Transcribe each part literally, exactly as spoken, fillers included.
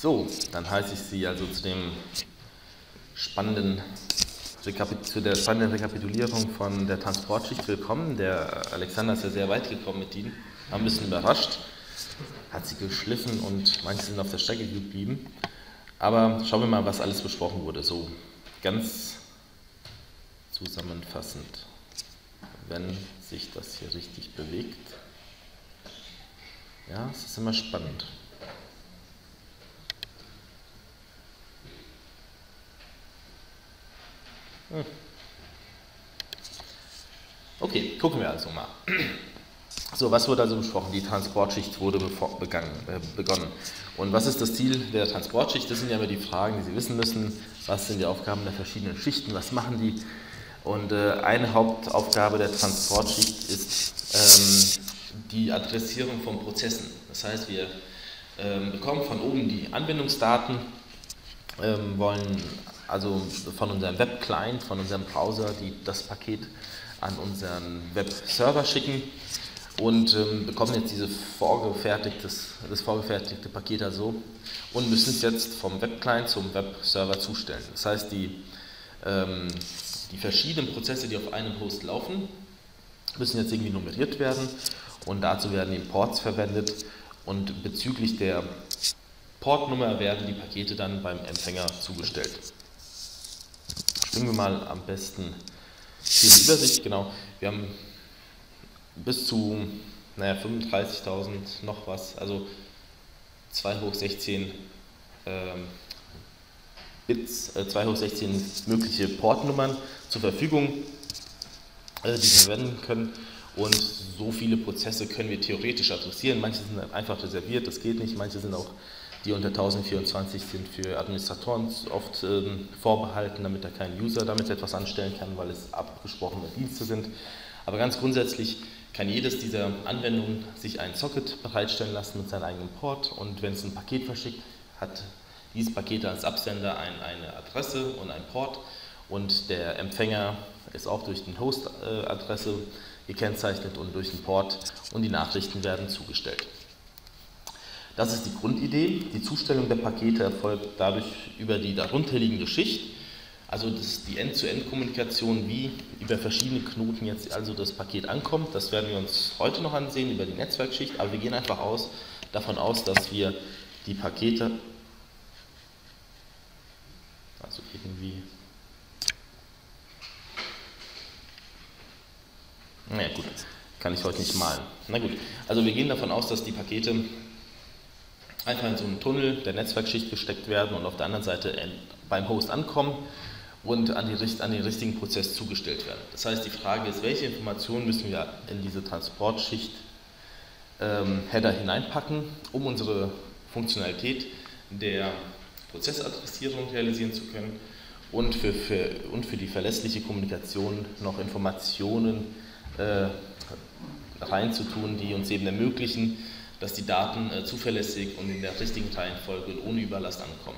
So, dann heiße ich Sie also zu dem spannenden zu der spannenden Rekapitulierung von der Transportschicht willkommen. Der Alexander ist ja sehr weit gekommen mit Ihnen, war ein bisschen überrascht, hat sie geschliffen und manche sind auf der Strecke geblieben. Aber schauen wir mal, was alles besprochen wurde, so ganz zusammenfassend, wenn sich das hier richtig bewegt. Ja, es ist immer spannend. Hm. Okay, gucken wir also mal. So, was wurde also besprochen? Die Transportschicht wurde begangen, äh, begonnen. Und was ist das Ziel der Transportschicht? Das sind ja immer die Fragen, die Sie wissen müssen. Was sind die Aufgaben der verschiedenen Schichten? Was machen die? Und äh, eine Hauptaufgabe der Transportschicht ist ähm, die Adressierung von Prozessen. Das heißt, wir ähm, bekommen von oben die Anbindungsdaten, ähm, wollen also von unserem Web-Client, von unserem Browser die, das Paket an unseren Web-Server schicken und ähm, bekommen jetzt diese vorgefertigtes, das vorgefertigte Paket also und müssen es jetzt vom Web-Client zum Web-Server zustellen. Das heißt, die, ähm, die verschiedenen Prozesse, die auf einem Host laufen, müssen jetzt irgendwie nummeriert werden und dazu werden die Ports verwendet und bezüglich der Portnummer werden die Pakete dann beim Empfänger zugestellt. Springen wir mal am besten hier in die Übersicht, genau. Wir haben bis zu naja, fünfunddreißigtausend noch was, also zwei hoch sechzehn ähm, Bits, äh, zwei hoch sechzehn mögliche Portnummern zur Verfügung, äh, die wir verwenden können. Und so viele Prozesse können wir theoretisch adressieren. Manche sind einfach reserviert, das geht nicht. Manche sind auch, die unter tausendvierundzwanzig sind, für Administratoren oft ähm, vorbehalten, damit da kein User damit etwas anstellen kann, weil es abgesprochene Dienste sind. Aber ganz grundsätzlich kann jedes dieser Anwendungen sich einen Socket bereitstellen lassen mit seinem eigenen Port. Und wenn es ein Paket verschickt, hat dieses Paket als Absender ein, eine Adresse und einen Port. Und der Empfänger ist auch durch den Host-Adresse äh, gekennzeichnet und durch den Port. Und die Nachrichten werden zugestellt. Das ist die Grundidee. Die Zustellung der Pakete erfolgt dadurch über die darunterliegende Schicht. Also das ist die End-zu-End-Kommunikation, wie über verschiedene Knoten jetzt also das Paket ankommt. Das werden wir uns heute noch ansehen über die Netzwerkschicht. Aber wir gehen einfach aus, davon aus, dass wir die Pakete, also irgendwie, naja gut, kann ich heute nicht malen. Na gut, also wir gehen davon aus, dass die Pakete einfach in so einen Tunnel der Netzwerkschicht gesteckt werden und auf der anderen Seite beim Host ankommen und an, die, an den richtigen Prozess zugestellt werden. Das heißt, die Frage ist, welche Informationen müssen wir in diese Transportschicht ähm, Header hineinpacken, um unsere Funktionalität der Prozessadressierung realisieren zu können und für, für, und für die verlässliche Kommunikation noch Informationen äh, reinzutun, die uns eben ermöglichen, dass die Daten äh, zuverlässig und in der richtigen Reihenfolge und ohne Überlast ankommen.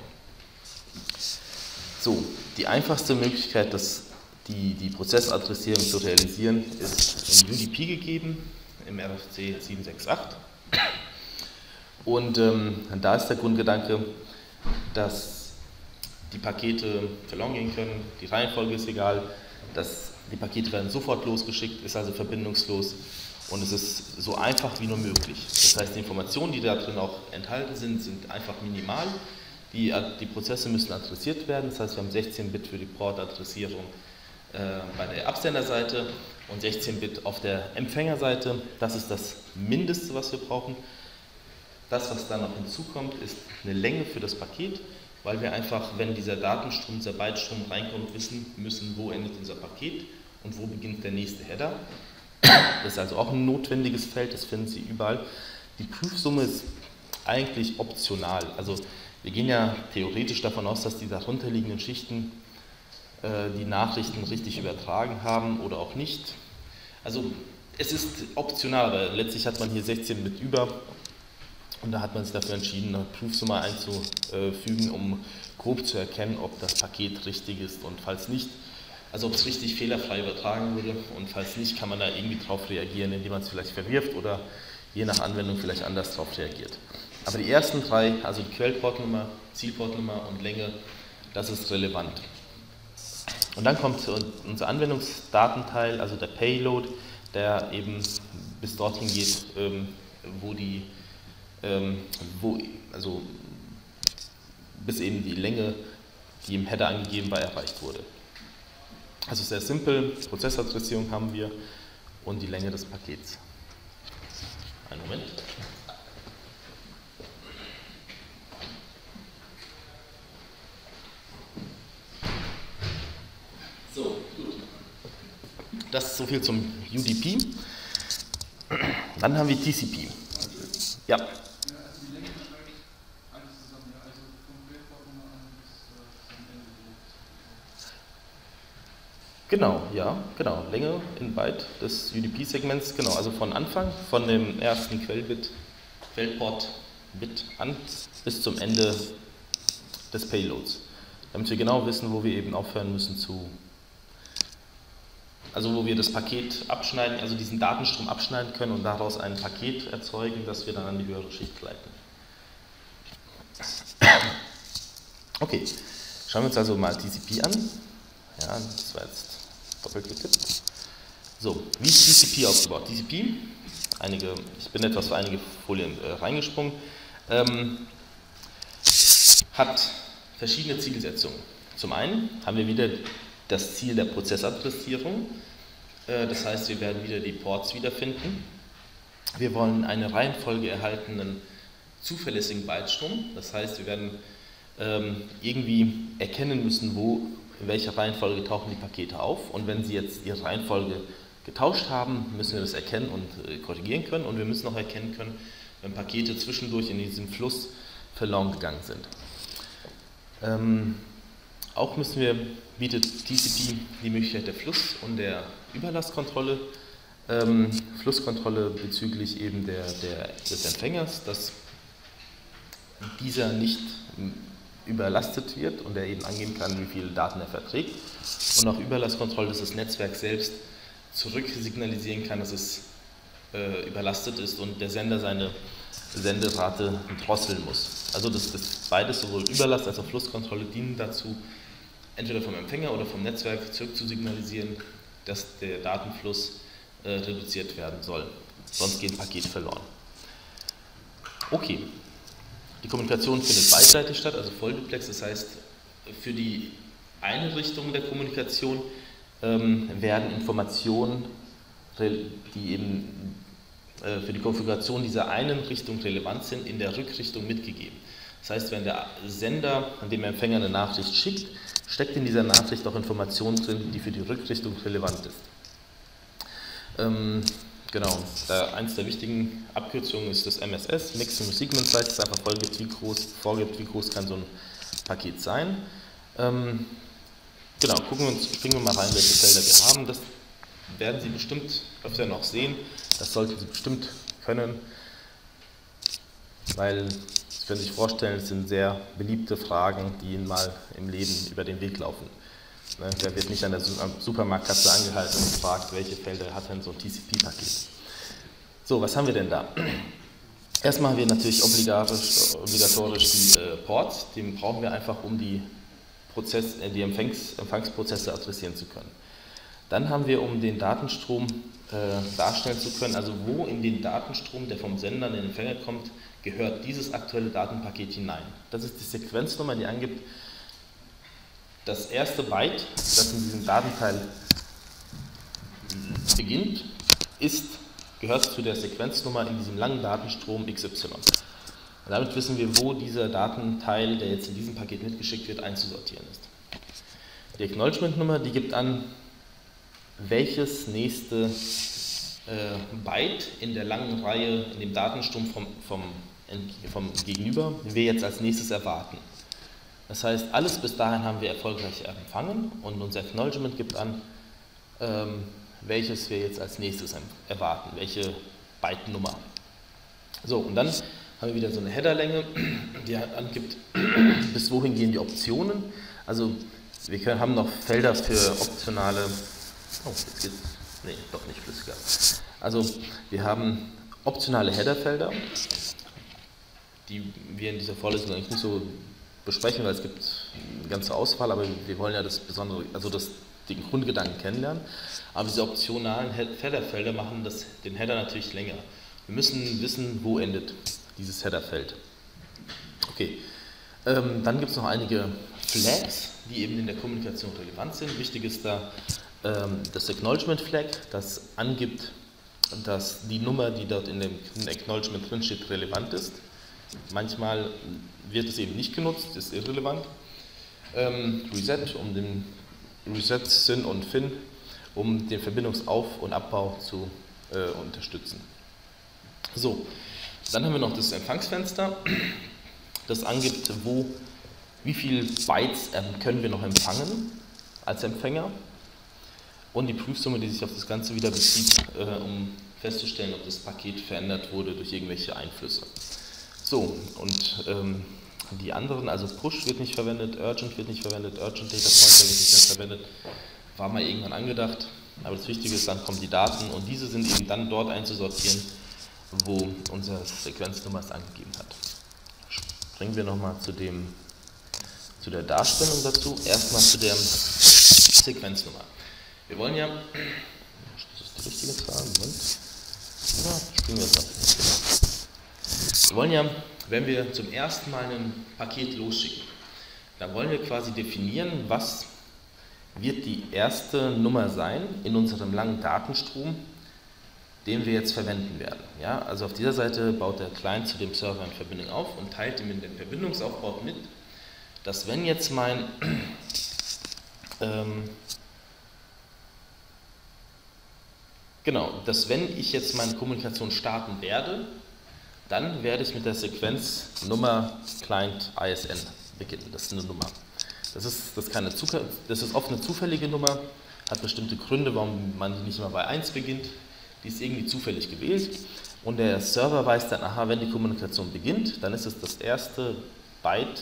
So, die einfachste Möglichkeit, das, die, die Prozessadressierung zu realisieren, ist im U D P gegeben, im R F C sieben sechs acht. Und ähm, da ist der Grundgedanke, dass die Pakete verloren gehen können, die Reihenfolge ist egal, dass die Pakete werden sofort losgeschickt, ist also verbindungslos. Und es ist so einfach wie nur möglich. Das heißt, die Informationen, die da drin auch enthalten sind, sind einfach minimal. Die, die Prozesse müssen adressiert werden. Das heißt, wir haben sechzehn Bit für die Port-Adressierung äh, bei der Absenderseite und sechzehn Bit auf der Empfängerseite. Das ist das Mindeste, was wir brauchen. Das, was dann noch hinzukommt, ist eine Länge für das Paket, weil wir einfach, wenn dieser Datenstrom, dieser Bytestrom reinkommt, wissen müssen, wo endet unser Paket und wo beginnt der nächste Header. Das ist also auch ein notwendiges Feld, das finden Sie überall. Die Prüfsumme ist eigentlich optional. Also wir gehen ja theoretisch davon aus, dass die darunterliegenden Schichten äh, die Nachrichten richtig übertragen haben oder auch nicht. Also es ist optional, aber letztlich hat man hier sechzehn Bit über und da hat man sich dafür entschieden, eine Prüfsumme einzufügen, um grob zu erkennen, ob das Paket richtig ist und falls nicht, also ob es richtig fehlerfrei übertragen wurde und falls nicht, kann man da irgendwie drauf reagieren, indem man es vielleicht verwirft oder je nach Anwendung vielleicht anders drauf reagiert. Aber die ersten drei, also die Quellportnummer, Zielportnummer und Länge, das ist relevant. Und dann kommt unser Anwendungsdatenteil, also der Payload, der eben bis dorthin geht, ähm, wo die, ähm, wo, also bis eben die Länge, die im Header angegeben war, erreicht wurde. Also sehr simpel, Prozessadressierung haben wir und die Länge des Pakets. Einen Moment. So, gut. Das ist so viel zum U D P. Dann haben wir T C P. Ja. Genau, ja, genau. Länge in Byte des U D P-Segments, genau, also von Anfang, von dem ersten Quellbit, Quellport-Bit an bis zum Ende des Payloads. Damit wir genau wissen, wo wir eben aufhören müssen zu, also wo wir das Paket abschneiden, also diesen Datenstrom abschneiden können und daraus ein Paket erzeugen, das wir dann an die höhere Schicht leiten. Okay, schauen wir uns also mal T C P an. Ja, das war jetzt doppelt getippt. So, wie ist T C P aufgebaut? T C P, einige, ich bin etwas für einige Folien äh, reingesprungen, ähm, hat verschiedene Zielsetzungen. Zum einen haben wir wieder das Ziel der Prozessadressierung, äh, das heißt, wir werden wieder die Ports wiederfinden. Wir wollen eine Reihenfolge erhaltenen zuverlässigen Bytestrom, das heißt, wir werden ähm, irgendwie erkennen müssen, wo in welcher Reihenfolge tauchen die Pakete auf, und wenn sie jetzt ihre Reihenfolge getauscht haben, müssen wir das erkennen und äh, korrigieren können, und wir müssen auch erkennen können, wenn Pakete zwischendurch in diesem Fluss verloren gegangen sind. Ähm, auch müssen wir, bietet T C P die Möglichkeit der Fluss- und der Überlastkontrolle, ähm, Flusskontrolle bezüglich eben der, der, des Empfängers, dass dieser nicht überlastet wird und er eben angeben kann, wie viele Daten er verträgt, und auch Überlastkontrolle, dass das Netzwerk selbst zurücksignalisieren kann, dass es äh, überlastet ist und der Sender seine Senderate drosseln muss. Also das, das beides, sowohl Überlast als auch Flusskontrolle, dienen dazu, entweder vom Empfänger oder vom Netzwerk zurückzusignalisieren, dass der Datenfluss äh, reduziert werden soll. Sonst geht ein Paket verloren. Okay. Die Kommunikation findet beidseitig statt, also Vollduplex, das heißt, für die eine Richtung der Kommunikation ähm, werden Informationen, die eben äh, für die Konfiguration dieser einen Richtung relevant sind, in der Rückrichtung mitgegeben. Das heißt, wenn der Sender an dem Empfänger eine Nachricht schickt, steckt in dieser Nachricht auch Informationen drin, die für die Rückrichtung relevant ist. Ähm, Genau, da eins der wichtigen Abkürzungen ist das M S S, Maximum Sequence Size, das einfach vorgibt, wie groß, vorgibt, wie groß kann so ein Paket sein. Ähm, genau, gucken wir uns, springen wir mal rein, welche Felder wir haben. Das werden Sie bestimmt öfter noch sehen, das sollten Sie bestimmt können, weil Sie können sich vorstellen, es sind sehr beliebte Fragen, die Ihnen mal im Leben über den Weg laufen. Ne, der wird nicht an der Supermarktkasse angehalten und gefragt, welche Felder hat denn so ein T C P-Paket. So, was haben wir denn da? Erstmal haben wir natürlich obligatorisch, obligatorisch die äh, Ports, die brauchen wir einfach, um die, Prozess, äh, die Empfangs, Empfangsprozesse adressieren zu können. Dann haben wir, um den Datenstrom äh, darstellen zu können, also wo in den Datenstrom, der vom Sender an den Empfänger kommt, gehört dieses aktuelle Datenpaket hinein. Das ist die Sequenznummer, die angibt, das erste Byte, das in diesem Datenteil beginnt, ist, gehört zu der Sequenznummer in diesem langen Datenstrom X Y. Und damit wissen wir, wo dieser Datenteil, der jetzt in diesem Paket mitgeschickt wird, einzusortieren ist. Die Acknowledgement-Nummer, die gibt an, welches nächste äh, Byte in der langen Reihe, in dem Datenstrom vom, vom, vom Gegenüber, wir jetzt als nächstes erwarten. Das heißt, alles bis dahin haben wir erfolgreich empfangen und unser Acknowledgement gibt an, ähm, welches wir jetzt als nächstes erwarten, welche Byte-Nummer. So, und dann haben wir wieder so eine Headerlänge, die angibt, bis wohin gehen die Optionen. Also wir können, haben noch Felder für optionale, oh, jetzt geht's, nee, doch nicht flüssiger. Also wir haben optionale Headerfelder. die wir in dieser Vorlesung eigentlich nicht so besprechen, weil es gibt eine ganze Auswahl, aber wir wollen ja das Besondere, also das, den Grundgedanken kennenlernen. Aber diese optionalen Headerfelder machen das, den Header natürlich länger. Wir müssen wissen, wo endet dieses Headerfeld. Okay, ähm, dann gibt es noch einige Flags, die eben in der Kommunikation relevant sind. Wichtig ist da ähm, das Acknowledgement Flag, das angibt, dass die Nummer, die dort in dem Acknowledgement drin steht, relevant ist. Manchmal wird es eben nicht genutzt, ist irrelevant. Ähm, Reset, um den Reset Syn und Fin, um den Verbindungsauf- und Abbau zu äh, unterstützen. So, dann haben wir noch das Empfangsfenster, das angibt, wo, wie viele Bytes ähm, können wir noch empfangen als Empfänger, und die Prüfsumme, die sich auf das Ganze wieder bezieht, äh, um festzustellen, ob das Paket verändert wurde durch irgendwelche Einflüsse. So, und ähm, die anderen, also Push wird nicht verwendet, Urgent wird nicht verwendet, Urgent Data Pointer wird nicht mehr verwendet, war mal irgendwann angedacht, aber das Wichtige ist, dann kommen die Daten und diese sind eben dann dort einzusortieren, wo unsere Sequenznummer es angegeben hat. Springen wir nochmal zu dem, zu der Darstellung dazu, erstmal zu der Sequenznummer. Wir wollen ja, das ist die richtige Zahl, Moment, ja, springen wir jetzt ab. Wir wollen ja, wenn wir zum ersten Mal ein Paket losschicken, dann wollen wir quasi definieren, was wird die erste Nummer sein in unserem langen Datenstrom, den wir jetzt verwenden werden. Ja, also auf dieser Seite baut der Client zu dem Server eine Verbindung auf und teilt ihm in den Verbindungsaufbau mit, dass wenn jetzt mein ähm, genau, dass wenn ich jetzt meine Kommunikation starten werde, dann werde ich mit der Sequenznummer Client I S N beginnen. Das ist eine Nummer. Das ist, das ist, keine, das ist oft eine zufällige Nummer, hat bestimmte Gründe, warum man nicht immer bei eins beginnt. Die ist irgendwie zufällig gewählt und der Server weiß dann, aha, wenn die Kommunikation beginnt, dann ist es das erste Byte,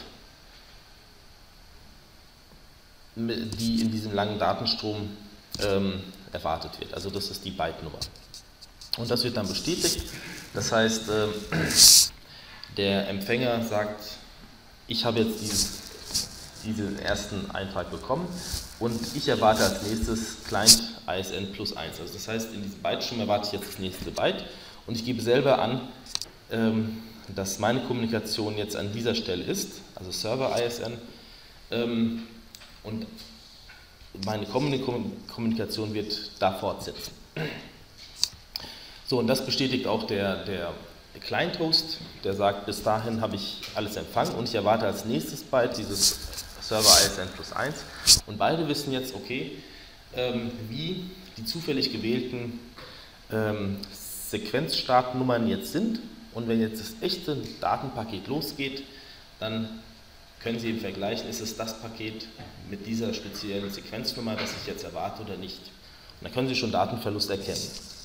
die in diesem langen Datenstrom ähm, erwartet wird. Also das ist die Byte-Nummer. Und das wird dann bestätigt. Das heißt, äh, der Empfänger sagt, ich habe jetzt dieses, diesen ersten Eintrag bekommen und ich erwarte als nächstes Client I S N plus eins. Also das heißt, in diesem Byte-Strom erwarte ich jetzt das nächste Byte und ich gebe selber an, ähm, dass meine Kommunikation jetzt an dieser Stelle ist, also Server I S N, ähm, und meine Kommunikation wird da fortsetzen. So, und das bestätigt auch der, der Client-Host, der sagt, bis dahin habe ich alles empfangen und ich erwarte als nächstes Byte dieses Server I S N plus eins. Und beide wissen jetzt, okay, ähm, wie die zufällig gewählten ähm, Sequenzstartnummern jetzt sind. Und wenn jetzt das echte Datenpaket losgeht, dann können Sie eben vergleichen, ist es das Paket mit dieser speziellen Sequenznummer, das ich jetzt erwarte oder nicht. Und dann können Sie schon Datenverlust erkennen.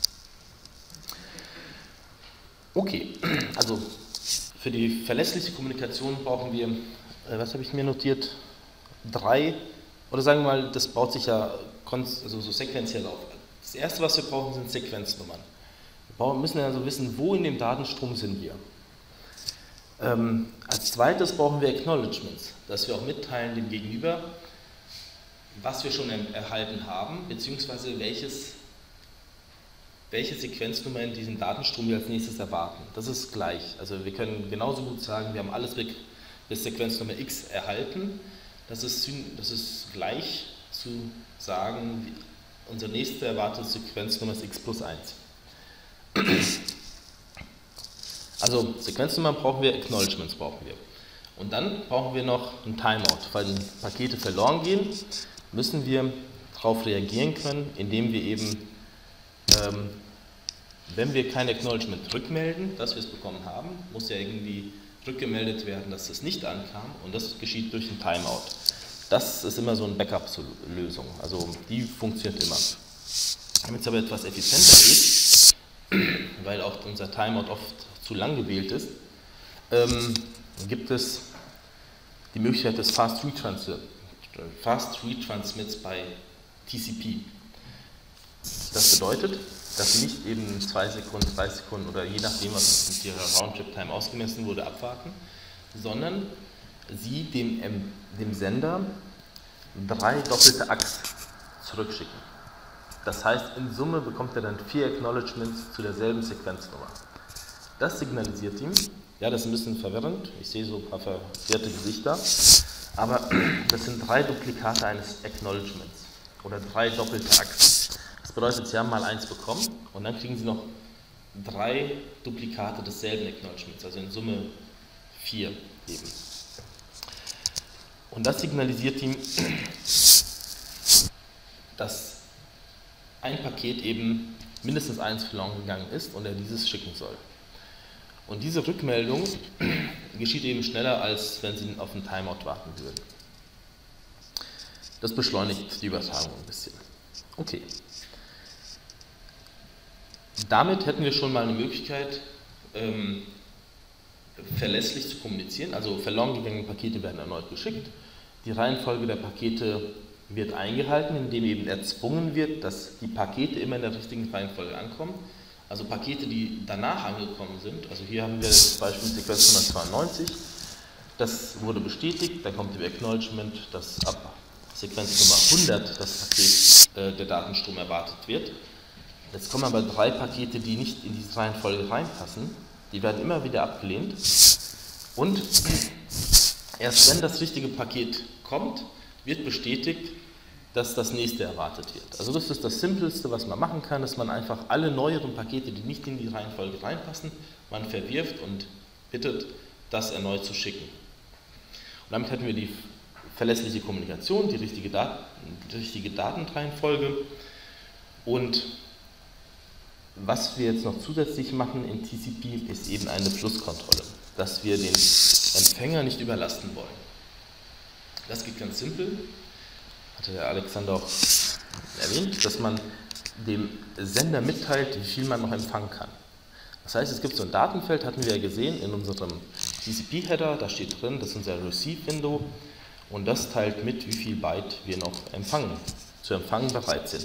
Okay, also für die verlässliche Kommunikation brauchen wir, äh, was habe ich mir notiert, drei, oder sagen wir mal, das baut sich ja also so sequenziell auf. Das erste, was wir brauchen, sind Sequenznummern. Wir brauchen, müssen also wissen, wo in dem Datenstrom sind wir. Ähm, als zweites brauchen wir Acknowledgements, dass wir auch mitteilen dem Gegenüber, was wir schon erhalten haben, beziehungsweise welches, welche Sequenznummer in diesem Datenstrom wir als nächstes erwarten. Das ist gleich. Also wir können genauso gut sagen, wir haben alles bis Sequenznummer X erhalten. Das ist, das ist gleich zu sagen, unsere nächste erwartete Sequenznummer ist X plus eins. Also Sequenznummern brauchen wir, Acknowledgements brauchen wir. Und dann brauchen wir noch ein Timeout. Weil Pakete verloren gehen, müssen wir darauf reagieren können, indem wir eben, ähm, wenn wir kein Acknowledgement rückmelden, dass wir es bekommen haben, muss ja irgendwie rückgemeldet werden, dass es nicht ankam, und das geschieht durch ein Timeout. Das ist immer so eine Backup-Lösung, also die funktioniert immer. Damit es aber etwas effizienter geht, weil auch unser Timeout oft zu lang gewählt ist, ähm, gibt es die Möglichkeit des Fast Retrans Fast Retransmits bei T C P. Das bedeutet, dass sie nicht eben zwei Sekunden, drei Sekunden oder je nachdem, was mit ihrer Roundtrip-Time ausgemessen wurde, abwarten, sondern sie dem, dem Sender drei doppelte A C Ks zurückschicken. Das heißt, in Summe bekommt er dann vier Acknowledgements zu derselben Sequenznummer. Das signalisiert ihm, ja, das ist ein bisschen verwirrend, ich sehe so ein paar verwirrte Gesichter, aber das sind drei Duplikate eines Acknowledgements oder drei doppelte A C Ks. Das bedeutet, Sie haben mal eins bekommen und dann kriegen Sie noch drei Duplikate desselben Acknowledgements, also in Summe vier eben. Und das signalisiert ihm, dass ein Paket eben mindestens eins verloren gegangen ist und er dieses schicken soll. Und diese Rückmeldung geschieht eben schneller, als wenn Sie auf einen Timeout warten würden. Das beschleunigt die Übertragung ein bisschen. Okay. Damit hätten wir schon mal eine Möglichkeit, ähm, verlässlich zu kommunizieren. Also verloren gegangene Pakete werden erneut geschickt. Die Reihenfolge der Pakete wird eingehalten, indem eben erzwungen wird, dass die Pakete immer in der richtigen Reihenfolge ankommen. Also Pakete, die danach angekommen sind, also hier haben wir das Beispiel Sequenz hundertzweiundneunzig, das wurde bestätigt, dann kommt die Acknowledgement, dass ab Sequenz Nummer hundert das Paket, äh, der Datenstrom erwartet wird. Jetzt kommen aber drei Pakete, die nicht in diese Reihenfolge reinpassen, die werden immer wieder abgelehnt und erst wenn das richtige Paket kommt, wird bestätigt, dass das nächste erwartet wird. Also das ist das Simpelste, was man machen kann, dass man einfach alle neueren Pakete, die nicht in die Reihenfolge reinpassen, man verwirft und bittet, das erneut zu schicken. Und damit hätten wir die verlässliche Kommunikation, die richtige, Dat die richtige Datenreihenfolge und was wir jetzt noch zusätzlich machen in T C P ist eben eine Flusskontrolle, dass wir den Empfänger nicht überlasten wollen. Das geht ganz simpel. Hatte der Alexander auch erwähnt, dass man dem Sender mitteilt, wie viel man noch empfangen kann. Das heißt, es gibt so ein Datenfeld, hatten wir ja gesehen in unserem T C P-Header, da steht drin, das ist unser Receive-Window und das teilt mit, wie viel Byte wir noch empfangen, zu empfangen bereit sind.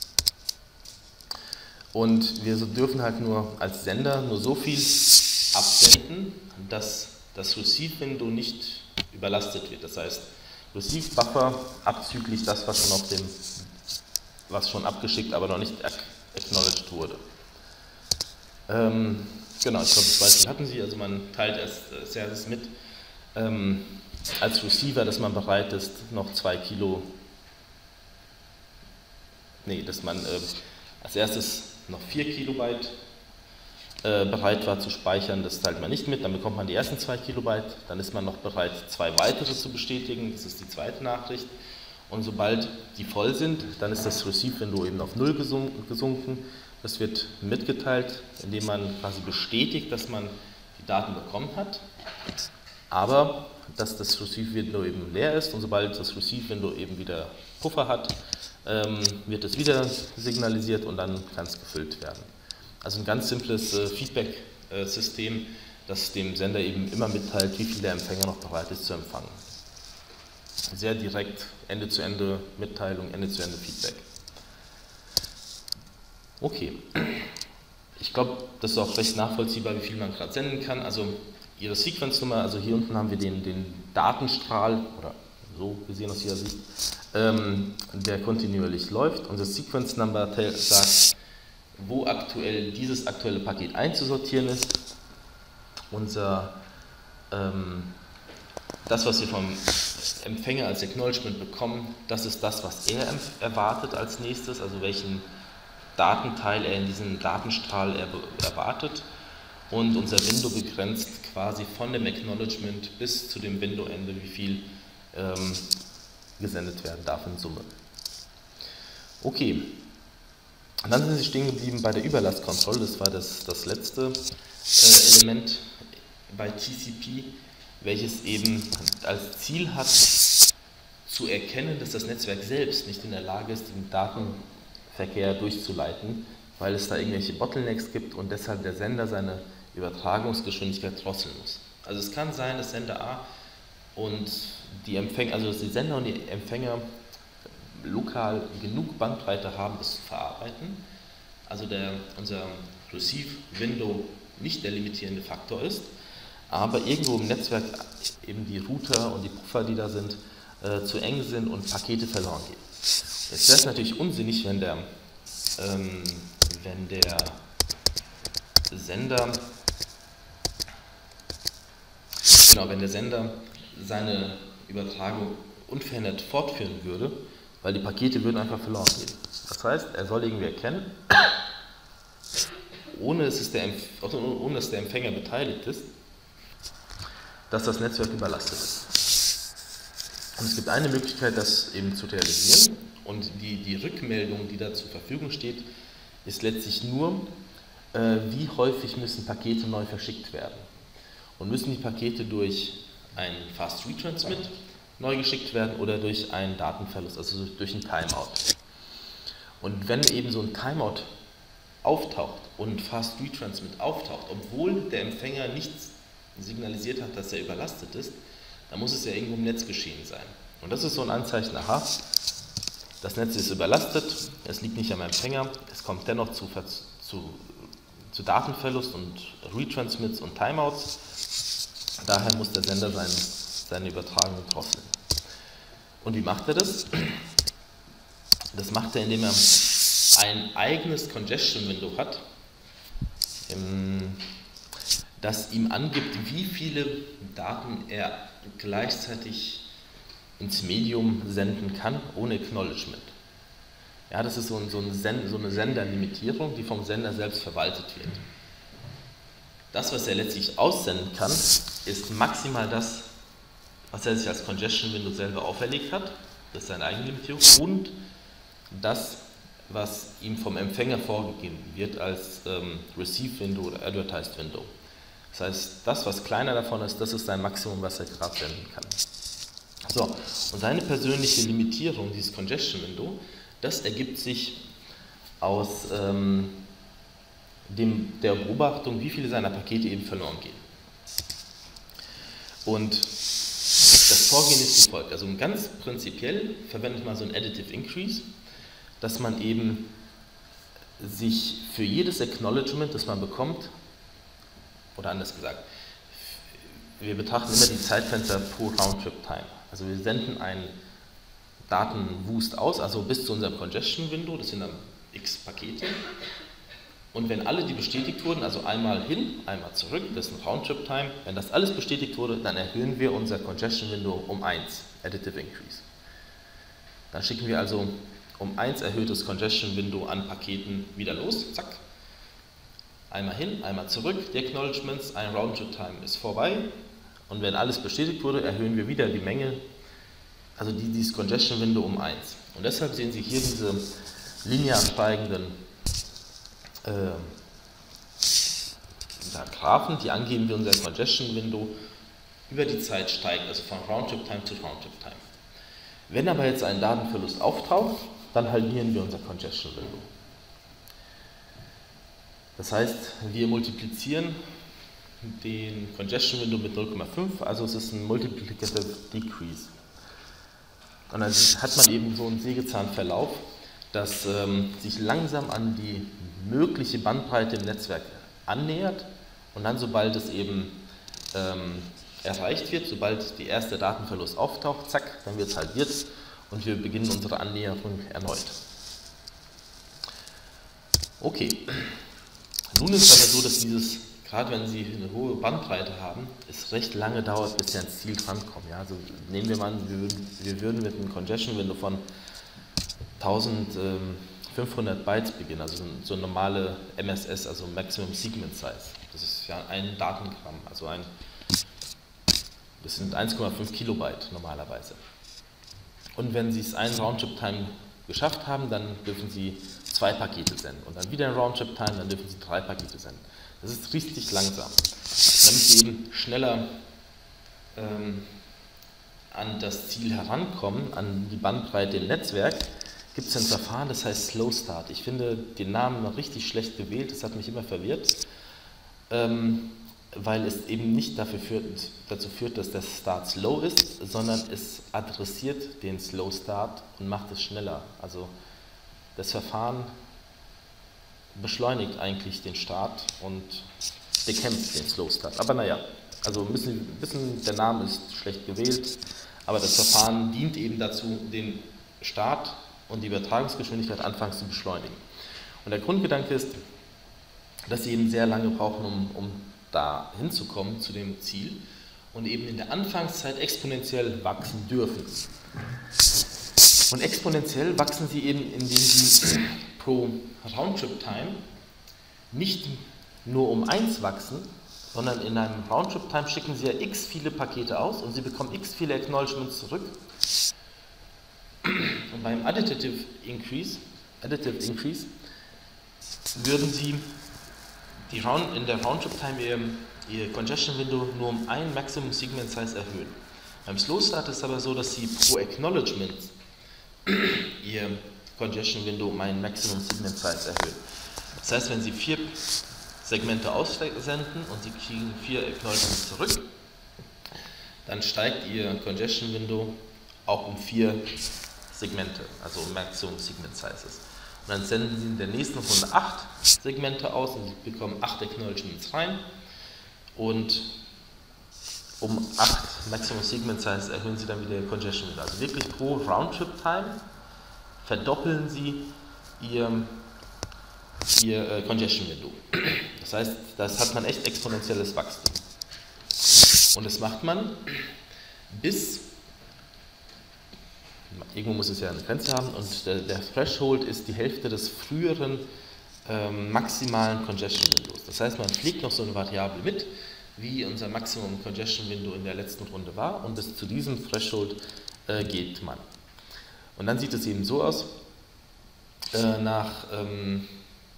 Und wir dürfen halt nur als Sender nur so viel absenden, dass das Receive-Window nicht überlastet wird. Das heißt, Receive-Buffer abzüglich das, was schon auf dem, was schon abgeschickt, aber noch nicht acknowledged wurde. Ähm, genau, ich glaube, das Beispiel hatten Sie, also man teilt erst als erstes mit, ähm, als Receiver, dass man bereit ist, noch zwei Kilo, nee, dass man äh, als erstes noch vier Kilobyte äh, bereit war zu speichern, das teilt man nicht mit, dann bekommt man die ersten zwei Kilobyte, dann ist man noch bereit, zwei weitere zu bestätigen, das ist die zweite Nachricht. Und sobald die voll sind, dann ist das Receive-Window eben auf null gesunken. Das wird mitgeteilt, indem man quasi bestätigt, dass man die Daten bekommen hat, aber dass das Receive-Window eben leer ist und sobald das Receive-Window eben wieder Puffer hat, ähm, wird es wieder signalisiert und dann kann es gefüllt werden. Also ein ganz simples äh, Feedback-System, äh, das dem Sender eben immer mitteilt, wie viel der Empfänger noch bereit ist zu empfangen. Sehr direkt, Ende-zu-Ende Mitteilung, Ende-zu-Ende Feedback. Okay, ich glaube, das ist auch recht nachvollziehbar, wie viel man gerade senden kann. Also Ihre Sequenznummer, also hier unten haben wir den, den Datenstrahl, oder so gesehen aus Ihrer Sicht, ähm, der kontinuierlich läuft. Unser Sequence Number sagt, wo aktuell dieses aktuelle Paket einzusortieren ist. Unser, ähm, das, was wir vom Empfänger als Acknowledgement bekommen, das ist das, was er erwartet als nächstes, also welchen Datenteil er in diesem Datenstrahl er erwartet. Und unser Window begrenzt quasi von dem Acknowledgement bis zu dem Window-Ende, wie viel ähm, gesendet werden darf in Summe. Okay, und dann sind Sie stehen geblieben bei der Überlastkontrolle, das war das, das letzte äh, Element bei T C P, welches eben als Ziel hat, zu erkennen, dass das Netzwerk selbst nicht in der Lage ist, den Datenverkehr durchzuleiten, weil es da irgendwelche Bottlenecks gibt und deshalb der Sender seine Übertragungsgeschwindigkeit drosseln muss. Also es kann sein, dass Sender A und die Empfänger, also dass die Sender und die Empfänger lokal genug Bandbreite haben, das zu verarbeiten. also der, unser Receive-Window nicht der limitierende Faktor ist, aber irgendwo im Netzwerk eben die Router und die Puffer, die da sind, äh, zu eng sind und Pakete verloren gehen. Jetzt wäre es natürlich unsinnig, wenn der, ähm, wenn der Sender, genau, wenn der Sender seine Übertragung unverändert fortführen würde, weil die Pakete würden einfach verloren gehen. Das heißt, er soll irgendwie erkennen, ohne, es ist der, ohne dass der Empfänger beteiligt ist, dass das Netzwerk überlastet ist. Und es gibt eine Möglichkeit, das eben zu realisieren, und die, die Rückmeldung, die da zur Verfügung steht, ist letztlich nur, äh, wie häufig müssen Pakete neu verschickt werden. Und müssen die Pakete durch einen Fast Retransmit neu geschickt werden oder durch einen Datenverlust, also durch einen Timeout. Und wenn eben so ein Timeout auftaucht und Fast Retransmit auftaucht, obwohl der Empfänger nicht signalisiert hat, dass er überlastet ist, dann muss es ja irgendwo im Netz geschehen sein. Und das ist so ein Anzeichen, aha, das Netz ist überlastet, es liegt nicht am Empfänger, es kommt dennoch zu, zu, zu Datenverlust und Retransmits und Timeouts. Daher muss der Sender sein, seine Übertragung drosseln. Und wie macht er das? Das macht er, indem er ein eigenes Congestion Window hat, das ihm angibt, wie viele Daten er gleichzeitig ins Medium senden kann, ohne Acknowledgement. Ja, das ist so, ein, so, ein Send, so eine Senderlimitierung, die vom Sender selbst verwaltet wird. Das, was er letztlich aussenden kann, ist maximal das, was er sich als Congestion Window selber auferlegt hat, das ist seine eigene Limitierung, und das, was ihm vom Empfänger vorgegeben wird als ähm, Receive Window oder Advertised Window. Das heißt, das, was kleiner davon ist, das ist sein Maximum, was er gerade senden kann. So, und seine persönliche Limitierung, dieses Congestion Window, das ergibt sich aus ähm, dem, der Beobachtung, wie viele seiner Pakete eben verloren gehen. Und das Vorgehen ist wie folgt. Also ganz prinzipiell verwendet man so ein Additive Increase, dass man eben sich für jedes Acknowledgement, das man bekommt, oder anders gesagt, wir betrachten immer die Zeitfenster pro Roundtrip-Time. Also wir senden einen Datenwust aus, also bis zu unserem Congestion-Window, das sind dann x Pakete. Und wenn alle, die bestätigt wurden, also einmal hin, einmal zurück, das ist ein Roundtrip-Time, wenn das alles bestätigt wurde, dann erhöhen wir unser Congestion-Window um eins, Additive Increase. Dann schicken wir also um eins erhöhtes Congestion-Window an Paketen wieder los, zack. Einmal hin, einmal zurück, die Acknowledgements, ein Roundtrip-Time ist vorbei, und wenn alles bestätigt wurde, erhöhen wir wieder die Menge, also die, dieses Congestion-Window um eins. Und deshalb sehen Sie hier diese linear steigenden äh, Graphen, die angeben, wie unser Congestion-Window über die Zeit steigt, also von Roundtrip-Time zu Roundtrip-Time. Wenn aber jetzt ein Datenverlust auftaucht, dann halbieren wir unser Congestion-Window. Das heißt, wir multiplizieren den Congestion Window mit null Komma fünf, also es ist ein Multiplicative Decrease. Und dann hat man eben so einen Sägezahnverlauf, das ähm, sich langsam an die mögliche Bandbreite im Netzwerk annähert, und dann, sobald es eben ähm, erreicht wird, sobald der erste Datenverlust auftaucht, zack, dann wird es halbiert und wir beginnen unsere Annäherung erneut. Okay. Nun ist es aber so, dass dieses, gerade wenn Sie eine hohe Bandbreite haben, es recht lange dauert, bis Sie ans Ziel rankommen. Ja, also nehmen wir mal an, wir würden, wir würden mit einem Congestion Window von eintausendfünfhundert Bytes beginnen, also so eine normale M S S, also Maximum Segment Size. Das ist ja ein Datengramm, also ein, das sind eins Komma fünf Kilobyte normalerweise. Und wenn Sie es einen Roundtrip-Time geschafft haben, dann dürfen Sie zwei Pakete senden. Und dann wieder ein Roundtrip-Time, dann dürfen Sie drei Pakete senden. Das ist richtig langsam. Damit Sie eben schneller ähm, an das Ziel herankommen, an die Bandbreite im Netzwerk, gibt es ein Verfahren, das heißt Slow Start. Ich finde den Namen noch richtig schlecht gewählt, das hat mich immer verwirrt, ähm, weil es eben nicht dafür führt, dazu führt, dass der Start slow ist, sondern es adressiert den Slow Start und macht es schneller. Also das Verfahren beschleunigt eigentlich den Start und bekämpft den Slow Start. Aber naja, also ein bisschen, ein bisschen, der Name ist schlecht gewählt, aber das Verfahren dient eben dazu, den Start und die Übertragungsgeschwindigkeit anfangs zu beschleunigen. Und der Grundgedanke ist, dass Sie eben sehr lange brauchen, um, um da hinzukommen zu dem Ziel und eben in der Anfangszeit exponentiell wachsen dürfen. Und exponentiell wachsen Sie eben, indem Sie pro Roundtrip-Time nicht nur um eins wachsen, sondern in einem Roundtrip-Time schicken Sie ja x viele Pakete aus und Sie bekommen x viele Acknowledgements zurück. Und beim Additive Increase, Additive Increase würden Sie die Round, in der Roundtrip-Time Ihr, Ihr Congestion Window nur um ein Maximum Segment Size erhöhen. Beim Slow Start ist es aber so, dass Sie pro Acknowledgement Ihr Congestion Window um ein Maximum Segment Size erhöhen. Das heißt, wenn Sie vier Segmente aussenden und Sie kriegen vier Acknowledgements zurück, dann steigt Ihr Congestion Window auch um vier Segmente, also um Maximum Segment Sizes. Und dann senden Sie in der nächsten Runde acht Segmente aus und Sie bekommen acht Acknowledgements rein und um acht Maximum Segment Sizes erhöhen Sie dann wieder Ihr Congestion Window. Also wirklich pro Roundtrip Time verdoppeln Sie Ihr, Ihr äh, Congestion Window. Das heißt, das hat man echt exponentielles Wachstum. Und das macht man bis, irgendwo muss es ja eine Grenze haben, und der, der Threshold ist die Hälfte des früheren ähm, maximalen Congestion Windows. Das heißt, man pflegt noch so eine Variable mit, wie unser Maximum Congestion Window in der letzten Runde war, und bis zu diesem Threshold äh, geht man. Und dann sieht es eben so aus, äh, nach, ähm,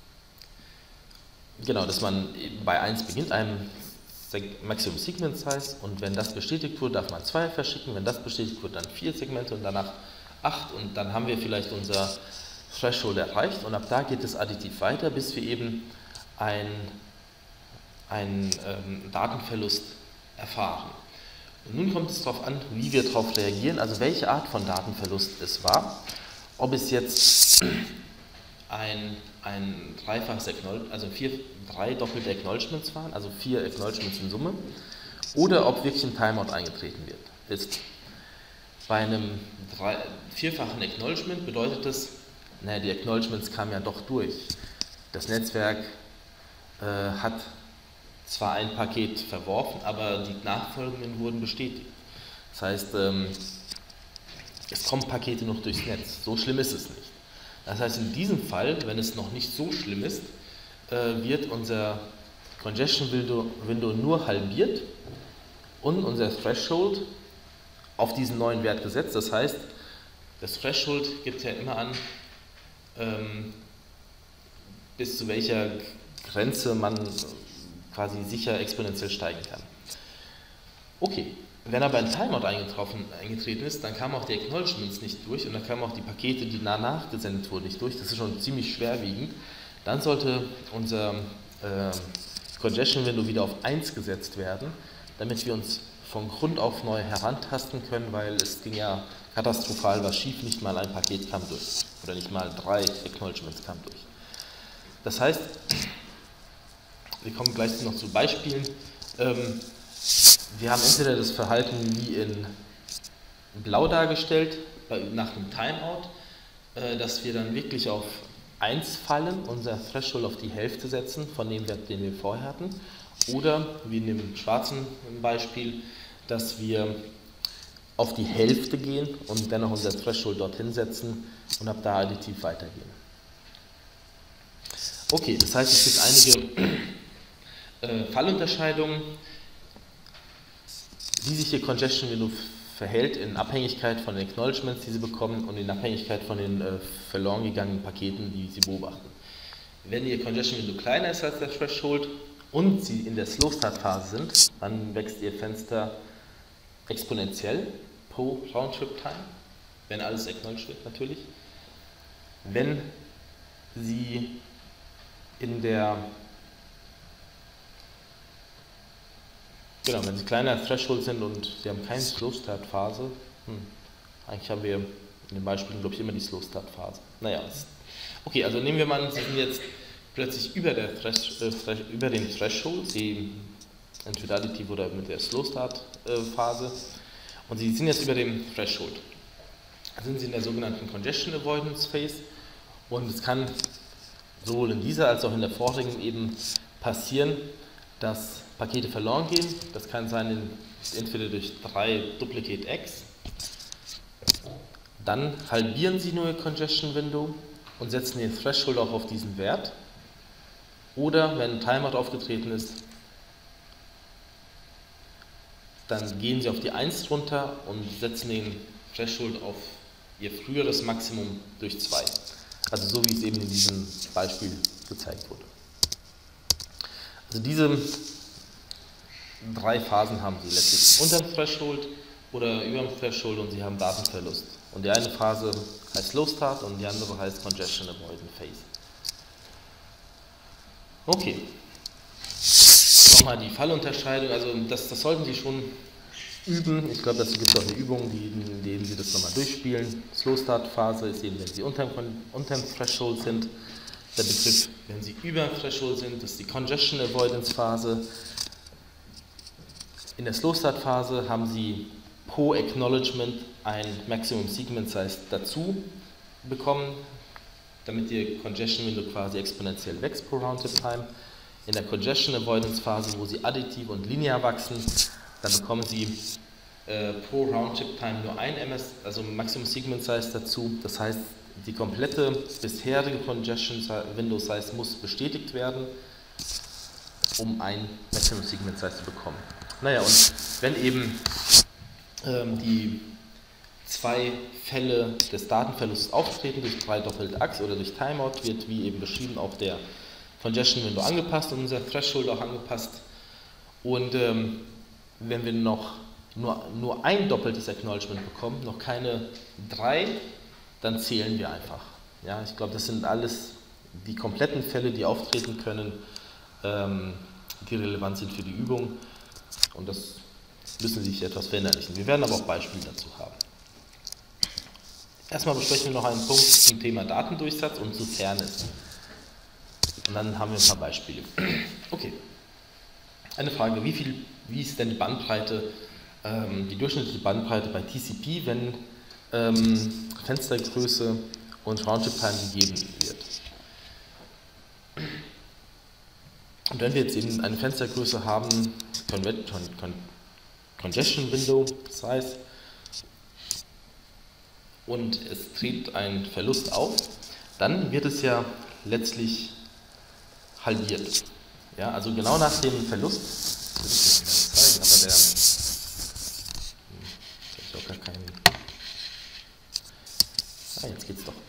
genau, dass man bei eins beginnt, einem Maximum Segment Size, und wenn das bestätigt wurde, darf man zwei verschicken, wenn das bestätigt wird, dann vier Segmente und danach acht, und dann haben wir vielleicht unser Threshold erreicht, und ab da geht es additiv weiter, bis wir eben ein einen ähm, Datenverlust erfahren. Und nun kommt es darauf an, wie wir darauf reagieren, also welche Art von Datenverlust es war. Ob es jetzt ein, ein dreifaches Acknowledgement, also vier, drei doppelte Acknowledgements waren, also vier Acknowledgements in Summe, oder ob wirklich ein Timeout eingetreten wird, ist. Bei einem drei, vierfachen Acknowledgement bedeutet das, naja, die Acknowledgements kamen ja doch durch. Das Netzwerk äh, hat zwar ein Paket verworfen, aber die nachfolgenden wurden bestätigt. Das heißt, ähm, es kommen Pakete noch durchs Netz. So schlimm ist es nicht. Das heißt, in diesem Fall, wenn es noch nicht so schlimm ist, äh, wird unser Congestion Window, Window nur halbiert und unser Threshold auf diesen neuen Wert gesetzt. Das heißt, das Threshold gibt ja immer an, ähm, bis zu welcher Grenze man quasi sicher exponentiell steigen kann. Okay, wenn aber ein Timeout eingetreten ist, dann kamen auch die Acknowledgements nicht durch und dann kamen auch die Pakete, die danach gesendet wurden, nicht durch. Das ist schon ziemlich schwerwiegend. Dann sollte unser äh, Congestion Window wieder auf eins gesetzt werden, damit wir uns von Grund auf neu herantasten können, weil es ging ja katastrophal was schief, nicht mal ein Paket kam durch oder nicht mal drei Acknowledgements kamen durch. Das heißt, wir kommen gleich noch zu Beispielen. Ähm, wir haben entweder das Verhalten wie in Blau dargestellt, bei, nach einem Timeout, äh, dass wir dann wirklich auf eins fallen, unser Threshold auf die Hälfte setzen von dem Wert, den wir vorher hatten, oder wie in dem schwarzen Beispiel, dass wir auf die Hälfte gehen und dennoch unser Threshold dorthin setzen und ab da additiv weitergehen. Okay, das heißt, es gibt einige Äh, Fallunterscheidungen, wie sich Ihr Congestion Window verhält in Abhängigkeit von den Acknowledgements, die Sie bekommen, und in Abhängigkeit von den äh, verloren gegangenen Paketen, die Sie beobachten. Wenn Ihr Congestion Window kleiner ist als der Threshold und Sie in der Slow Start Phase sind, dann wächst Ihr Fenster exponentiell pro Roundtrip Time, wenn alles acknowledged wird natürlich. Wenn Sie in der Genau, wenn Sie kleiner als Threshold sind und Sie haben keine Slow-Start-Phase, hm, eigentlich haben wir in den Beispielen, glaube ich, immer die Slow-Start-Phase. Naja, okay, also nehmen wir mal, Sie sind jetzt plötzlich über, der Thresh, äh, über dem Threshold, sie entweder additiv oder mit der Slow Start äh, Phase, und sie sind jetzt über dem Threshold. Da sind sie in der sogenannten Congestion Avoidance Phase, und es kann sowohl in dieser als auch in der vorigen eben passieren, dass Pakete verloren gehen. Das kann sein entweder durch drei Duplicate X, dann halbieren sie nur ihr Congestion Window und setzen den Threshold auch auf diesen Wert, oder wenn ein Timeout aufgetreten ist, dann gehen sie auf die eins runter und setzen den Threshold auf ihr früheres Maximum durch zwei. Also so wie es eben in diesem Beispiel gezeigt wurde. Also diese drei Phasen haben Sie letztlich unter dem Threshold oder über dem Threshold, und Sie haben Datenverlust. Und die eine Phase heißt Slow Start und die andere heißt Congestion Avoidance Phase. Okay. Nochmal die Fallunterscheidung, also das, das sollten Sie schon üben. Ich glaube, dazu gibt es auch eine Übung, die, in denen Sie das nochmal durchspielen. Slow Start Phase ist eben, wenn Sie unter dem, unter dem Threshold sind. Der Begriff, wenn Sie über dem Threshold sind, das ist die Congestion Avoidance Phase. In der Slow Start Phase haben Sie pro Acknowledgement ein Maximum Segment Size dazu bekommen, damit Ihr Congestion Window quasi exponentiell wächst pro Roundtrip Time. In der Congestion Avoidance Phase, wo Sie additiv und linear wachsen, dann bekommen Sie äh, pro Roundtrip Time nur ein M S, also Maximum Segment Size dazu. Das heißt, die komplette bisherige Congestion Window Size muss bestätigt werden, um ein Maximum Segment Size zu bekommen. Naja, und wenn eben ähm, die zwei Fälle des Datenverlusts auftreten, durch drei doppelte Achs oder durch Timeout, wird, wie eben beschrieben, auch der Congestion Window angepasst und unser Threshold auch angepasst. Und ähm, wenn wir noch nur, nur ein doppeltes Acknowledgement bekommen, noch keine drei, dann zählen wir einfach. Ja, ich glaube, das sind alles die kompletten Fälle, die auftreten können, ähm, die relevant sind für die Übung. Und das müssen Sie sich etwas verinnerlichen. Wir werden aber auch Beispiele dazu haben. Erstmal besprechen wir noch einen Punkt zum Thema Datendurchsatz und zu Fairness. Und dann haben wir ein paar Beispiele. Okay. Eine Frage, wie, viel, wie ist denn die Bandbreite, ähm, die durchschnittliche Bandbreite bei T C P, wenn ähm, Fenstergröße und Roundtrip-Time gegeben wird? Und wenn wir jetzt eben eine Fenstergröße haben, Congestion Window Size, und es tritt ein Verlust auf, dann wird es ja letztlich halbiert. Ja, also genau nach dem Verlust, das will ich nicht zeigen, aber der, ich habe gar keinen, ah, jetzt geht's doch.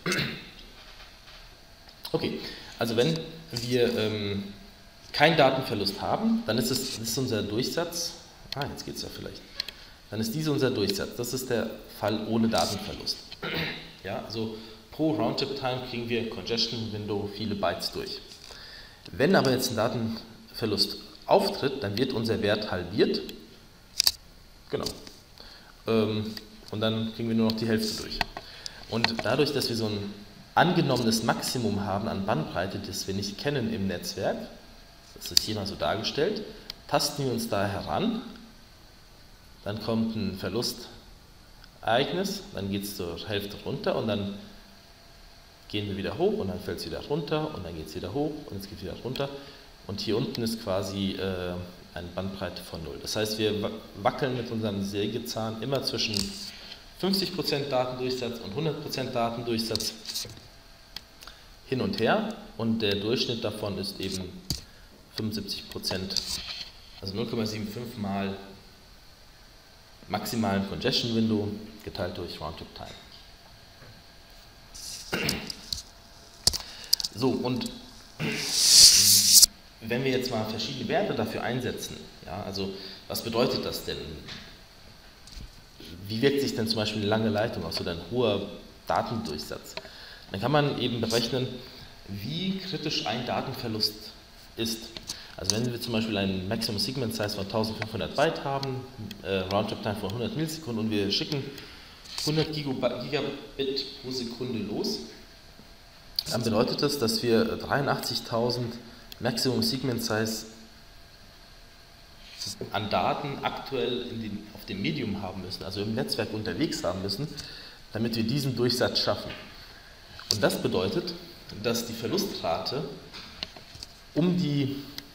Okay, also wenn wir ähm, keinen Datenverlust haben, dann ist es das ist unser Durchsatz, ah, jetzt geht's ja vielleicht, dann ist dieser unser Durchsatz, das ist der Fall ohne Datenverlust. Ja, also pro Roundtrip-Time kriegen wir Congestion Window viele Bytes durch. Wenn aber jetzt ein Datenverlust auftritt, dann wird unser Wert halbiert. Genau. Ähm, und dann kriegen wir nur noch die Hälfte durch. Und dadurch, dass wir so ein angenommenes Maximum haben an Bandbreite, das wir nicht kennen im Netzwerk, das ist hier mal so dargestellt, tasten wir uns da heran, dann kommt ein Verlustereignis, dann geht es zur Hälfte runter und dann gehen wir wieder hoch und dann fällt es wieder runter und dann geht es wieder hoch und jetzt geht es wieder runter. Und hier unten ist quasi äh, eine Bandbreite von null. Das heißt, wir wackeln mit unserem Sägezahn immer zwischen fünfzig Prozent Datendurchsatz und hundert Prozent Datendurchsatz hin und her, und der Durchschnitt davon ist eben fünfundsiebzig Prozent, also null Komma fünfundsiebzig mal maximalen Congestion Window geteilt durch Roundtrip Time. So, und wenn wir jetzt mal verschiedene Werte dafür einsetzen, ja, also was bedeutet das denn? Wie wirkt sich denn zum Beispiel eine lange Leitung aus oder ein hoher Datendurchsatz? Dann kann man eben berechnen, wie kritisch ein Datenverlust ist. Also wenn wir zum Beispiel einen Maximum Segment Size von eintausendfünfhundert Byte haben, äh, Roundtrip Time von hundert Millisekunden, und wir schicken hundert Gigabit pro Sekunde los, dann bedeutet das, dass wir dreiundachtzigtausend Maximum Segment Size an Daten aktuell in den, auf dem Medium haben müssen, also im Netzwerk unterwegs haben müssen, damit wir diesen Durchsatz schaffen. Und das bedeutet, dass die Verlustrate um die,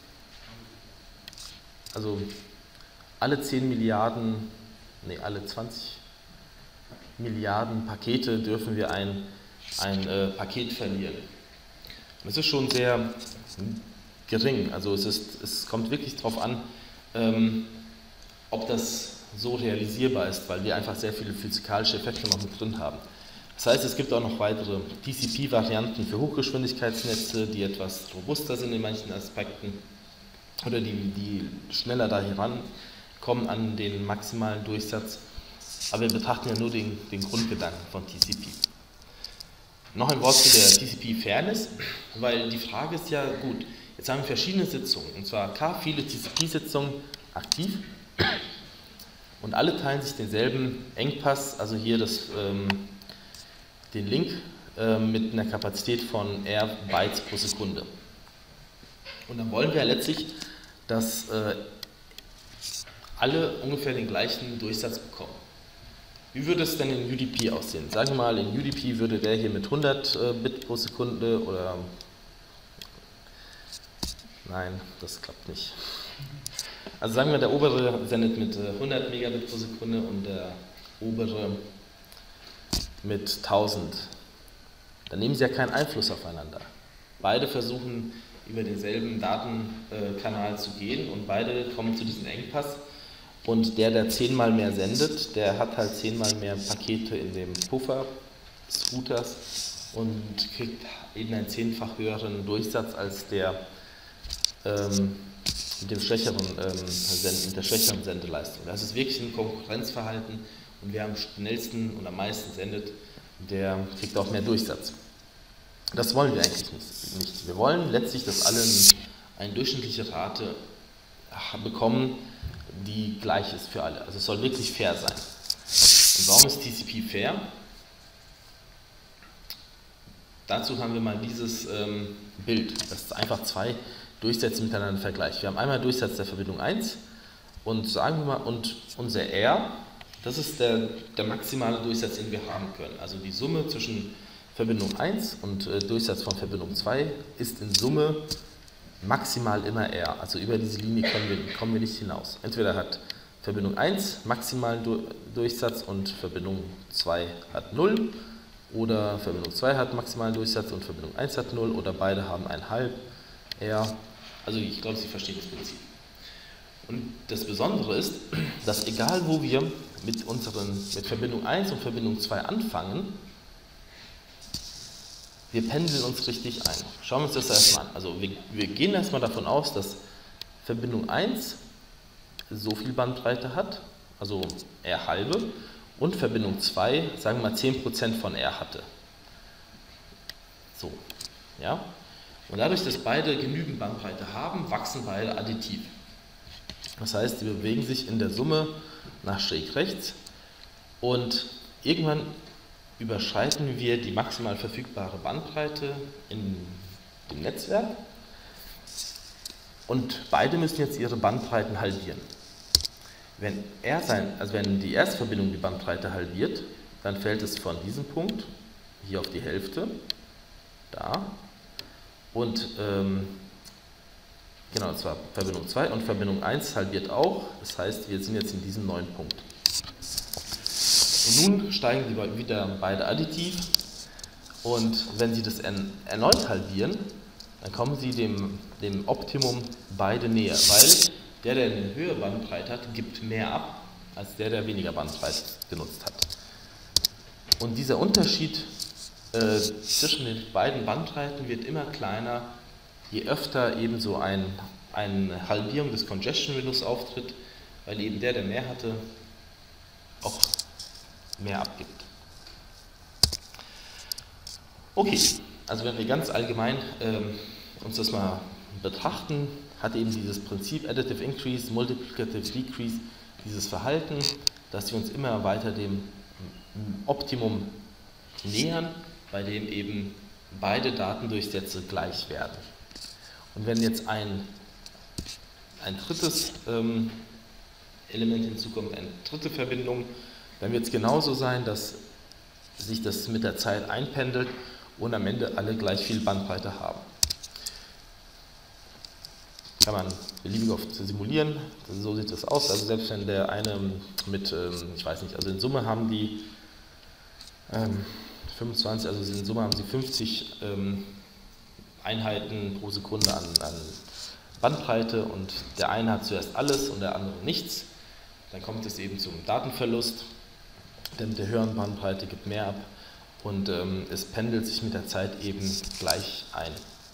also alle zehn Milliarden, nee, alle zwanzig Milliarden Pakete dürfen wir ein, ein äh, Paket verlieren. Und das ist schon sehr gering, also es, ist, es kommt wirklich darauf an, ähm, ob das so realisierbar ist, weil wir einfach sehr viele physikalische Effekte noch mit drin haben. Das heißt, es gibt auch noch weitere T C P-Varianten für Hochgeschwindigkeitsnetze, die etwas robuster sind in manchen Aspekten oder die, die schneller da herankommen an den maximalen Durchsatz. Aber wir betrachten ja nur den, den Grundgedanken von T C P. Noch ein Wort zu der T C P-Fairness, weil die Frage ist ja, gut, jetzt haben wir verschiedene Sitzungen, und zwar K, viele T C P-Sitzungen aktiv und alle teilen sich denselben Engpass, also hier das, ähm, den Link äh, mit einer Kapazität von R Bytes pro Sekunde. Und dann wollen wir ja letztlich, dass äh, alle ungefähr den gleichen Durchsatz bekommen. Wie würde es denn in U D P aussehen? Sagen wir mal, in U D P würde der hier mit hundert äh, Bit pro Sekunde oder... Nein, das klappt nicht. Also sagen wir, der obere sendet mit äh, hundert Megabit pro Sekunde und der obere mit tausend. Dann nehmen sie ja keinen Einfluss aufeinander. Beide versuchen über denselben Datenkanal zu gehen und beide kommen zu diesem Engpass. Und der, der zehnmal mehr sendet, der hat halt zehnmal mehr Pakete in dem Puffer des Routers und kriegt eben einen zehnfach höheren Durchsatz als der ähm, mit, dem schwächeren, ähm, Send, mit der schwächeren Sendeleistung. Das ist wirklich ein Konkurrenzverhalten und wer am schnellsten und am meisten sendet, der kriegt auch mehr Durchsatz. Das wollen wir eigentlich nicht. Wir wollen letztlich, dass alle eine durchschnittliche Rate bekommen, die gleich ist für alle. Also es soll wirklich fair sein. Und warum ist T C P fair? Dazu haben wir mal dieses ähm, Bild, das einfach zwei Durchsätze miteinander vergleicht. Wir haben einmal Durchsatz der Verbindung eins und sagen wir mal, und unser R, das ist der, der maximale Durchsatz, den wir haben können. Also die Summe zwischen Verbindung eins und äh, Durchsatz von Verbindung zwei ist in Summe maximal immer R, also über diese Linie kommen wir, kommen wir nicht hinaus. Entweder hat Verbindung eins maximalen Durchsatz und Verbindung zwei hat null, oder Verbindung zwei hat maximalen Durchsatz und Verbindung eins hat null, oder beide haben ein halb R. Also ich glaube, Sie verstehen das Prinzip. Und das Besondere ist, dass egal wo wir mit, unseren, mit Verbindung eins und Verbindung zwei anfangen, wir pendeln uns richtig ein. Schauen wir uns das erstmal an. Also wir, wir gehen erstmal davon aus, dass Verbindung eins so viel Bandbreite hat, also R halbe, und Verbindung zwei, sagen wir mal zehn Prozent von R hatte. So, ja. Und dadurch, dass beide genügend Bandbreite haben, wachsen beide additiv. Das heißt, sie bewegen sich in der Summe nach schräg rechts und irgendwann überschreiten wir die maximal verfügbare Bandbreite in dem Netzwerk und beide müssen jetzt ihre Bandbreiten halbieren. Wenn, er sein, also wenn die Erstverbindung die Bandbreite halbiert, dann fällt es von diesem Punkt hier auf die Hälfte, da, und ähm, genau, das war Verbindung zwei und Verbindung eins halbiert auch, das heißt, wir sind jetzt in diesem neuen Punkt. Und nun steigen sie wieder beide additiv und wenn sie das erneut halbieren, dann kommen sie dem, dem Optimum beide näher, weil der, der eine höhere Bandbreite hat, gibt mehr ab, als der, der weniger Bandbreite genutzt hat. Und dieser Unterschied äh, zwischen den beiden Bandbreiten wird immer kleiner, je öfter eben so ein, eine Halbierung des Congestion Windows auftritt, weil eben der, der mehr hatte, auch mehr abgibt. Okay, also wenn wir ganz allgemein ähm, uns das mal betrachten, hat eben dieses Prinzip Additive Increase, Multiplicative Decrease dieses Verhalten, dass wir uns immer weiter dem Optimum nähern, bei dem eben beide Datendurchsätze gleich werden. Und wenn jetzt ein, ein drittes ähm, Element hinzukommt, eine dritte Verbindung, dann wird es genauso sein, dass sich das mit der Zeit einpendelt und am Ende alle gleich viel Bandbreite haben. Kann man beliebig oft simulieren, so sieht das aus. Also selbst wenn der eine mit, ich weiß nicht, also in Summe haben die ähm, fünfundzwanzig, also in Summe haben sie fünfzig ähm, Einheiten pro Sekunde an, an Bandbreite und der eine hat zuerst alles und der andere nichts. Dann kommt es eben zum Datenverlust, der mit der höheren Bandbreite gibt mehr ab und ähm, es pendelt sich mit der Zeit eben gleich ein.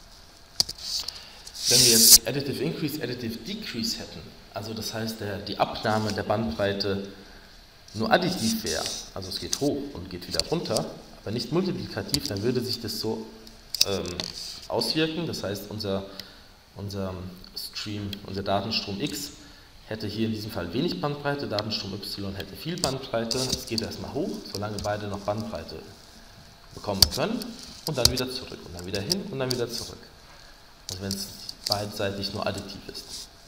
Wenn wir jetzt Additive Increase, Additive Decrease hätten, also das heißt der, die Abnahme der Bandbreite nur additiv wäre, also es geht hoch und geht wieder runter, aber nicht multiplikativ, dann würde sich das so ähm, auswirken, das heißt unser, unser Stream, unser Datenstrom X hätte hier in diesem Fall wenig Bandbreite, Datenstrom Y hätte viel Bandbreite, es geht erstmal hoch, solange beide noch Bandbreite bekommen können und dann wieder zurück und dann wieder hin und dann wieder zurück. Also wenn es beidseitig nur additiv ist.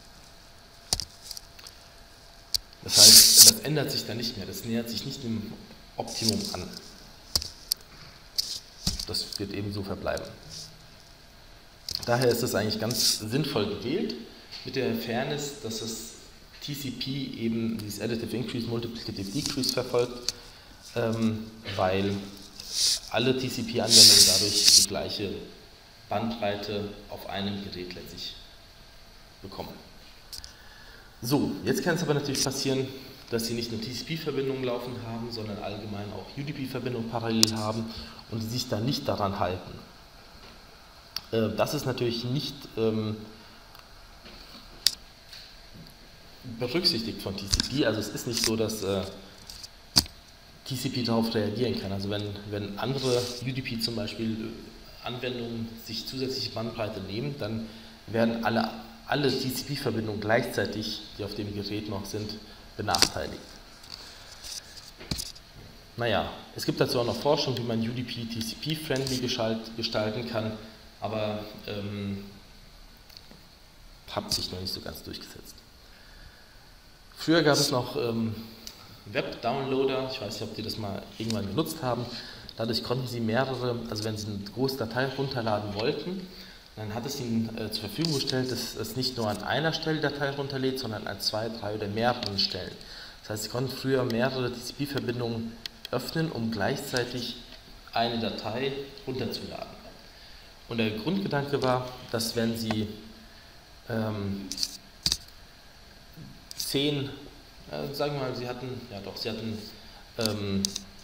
Das heißt, das ändert sich dann nicht mehr, das nähert sich nicht dem Optimum an. Das wird ebenso verbleiben. Daher ist es eigentlich ganz sinnvoll gewählt, mit der Fairness, dass das T C P eben dieses Additive Increase, Multiplicative Decrease verfolgt, ähm, weil alle T C P-Anwendungen dadurch die gleiche Bandbreite auf einem Gerät letztlich bekommen. So, jetzt kann es aber natürlich passieren, dass Sie nicht nur T C P-Verbindungen laufen haben, sondern allgemein auch U D P-Verbindungen parallel haben und die sich dann nicht daran halten. Äh, das ist natürlich nicht ähm, berücksichtigt von T C P, also es ist nicht so, dass äh, T C P darauf reagieren kann. Also wenn, wenn andere U D P zum Beispiel Anwendungen sich zusätzliche Bandbreite nehmen, dann werden alle, alle T C P-Verbindungen gleichzeitig, die auf dem Gerät noch sind, benachteiligt. Naja, es gibt dazu auch noch Forschung, wie man U D P T C P-friendly gestalten kann, aber ähm, hat sich noch nicht so ganz durchgesetzt. Früher gab es noch ähm, Web-Downloader, ich weiß nicht, ob die das mal irgendwann genutzt haben. Dadurch konnten Sie mehrere, also wenn Sie eine große Datei runterladen wollten, dann hat es Ihnen äh, zur Verfügung gestellt, dass es nicht nur an einer Stelle die Datei runterlädt, sondern an zwei, drei oder mehreren Stellen. Das heißt, Sie konnten früher mehrere T C P-Verbindungen öffnen, um gleichzeitig eine Datei runterzuladen. Und der Grundgedanke war, dass wenn Sie ähm, zehn, äh, sagen wir mal, Sie hatten, ja doch, Sie hatten ähm,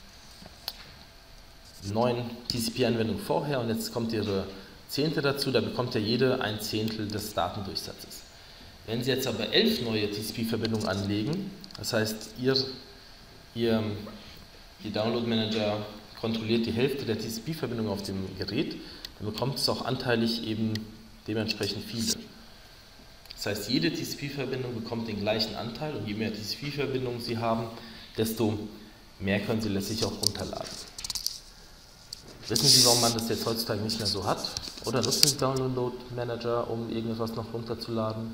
neun T C P-Anwendungen vorher und jetzt kommt Ihre zehnte dazu, da bekommt ja jede ein Zehntel des Datendurchsatzes. Wenn Sie jetzt aber elf neue T C P-Verbindungen anlegen, das heißt, Ihr, Ihr, Ihr Download-Manager kontrolliert die Hälfte der T C P-Verbindungen auf dem Gerät, dann bekommt es auch anteilig eben dementsprechend viele. Das heißt, jede T C P-Verbindung bekommt den gleichen Anteil und je mehr T C P-Verbindungen Sie haben, desto mehr können Sie letztlich auch runterladen. Wissen Sie, warum man das jetzt heutzutage nicht mehr so hat? Oder nutzen Sie Download Manager, um irgendetwas noch runterzuladen?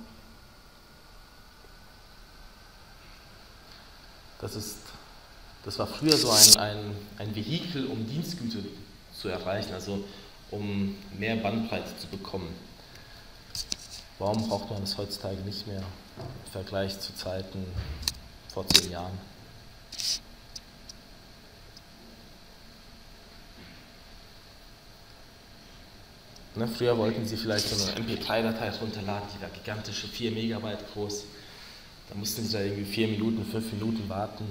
Das, ist, das war früher so ein, ein, ein Vehikel, um Dienstgüter zu erreichen, also um mehr Bandbreite zu bekommen. Warum braucht man das heutzutage nicht mehr im Vergleich zu Zeiten vor zehn Jahren? Ne, früher wollten Sie vielleicht so eine M P drei Datei runterladen, die war gigantische vier Megabyte groß. Da mussten Sie da irgendwie vier Minuten, fünf Minuten warten.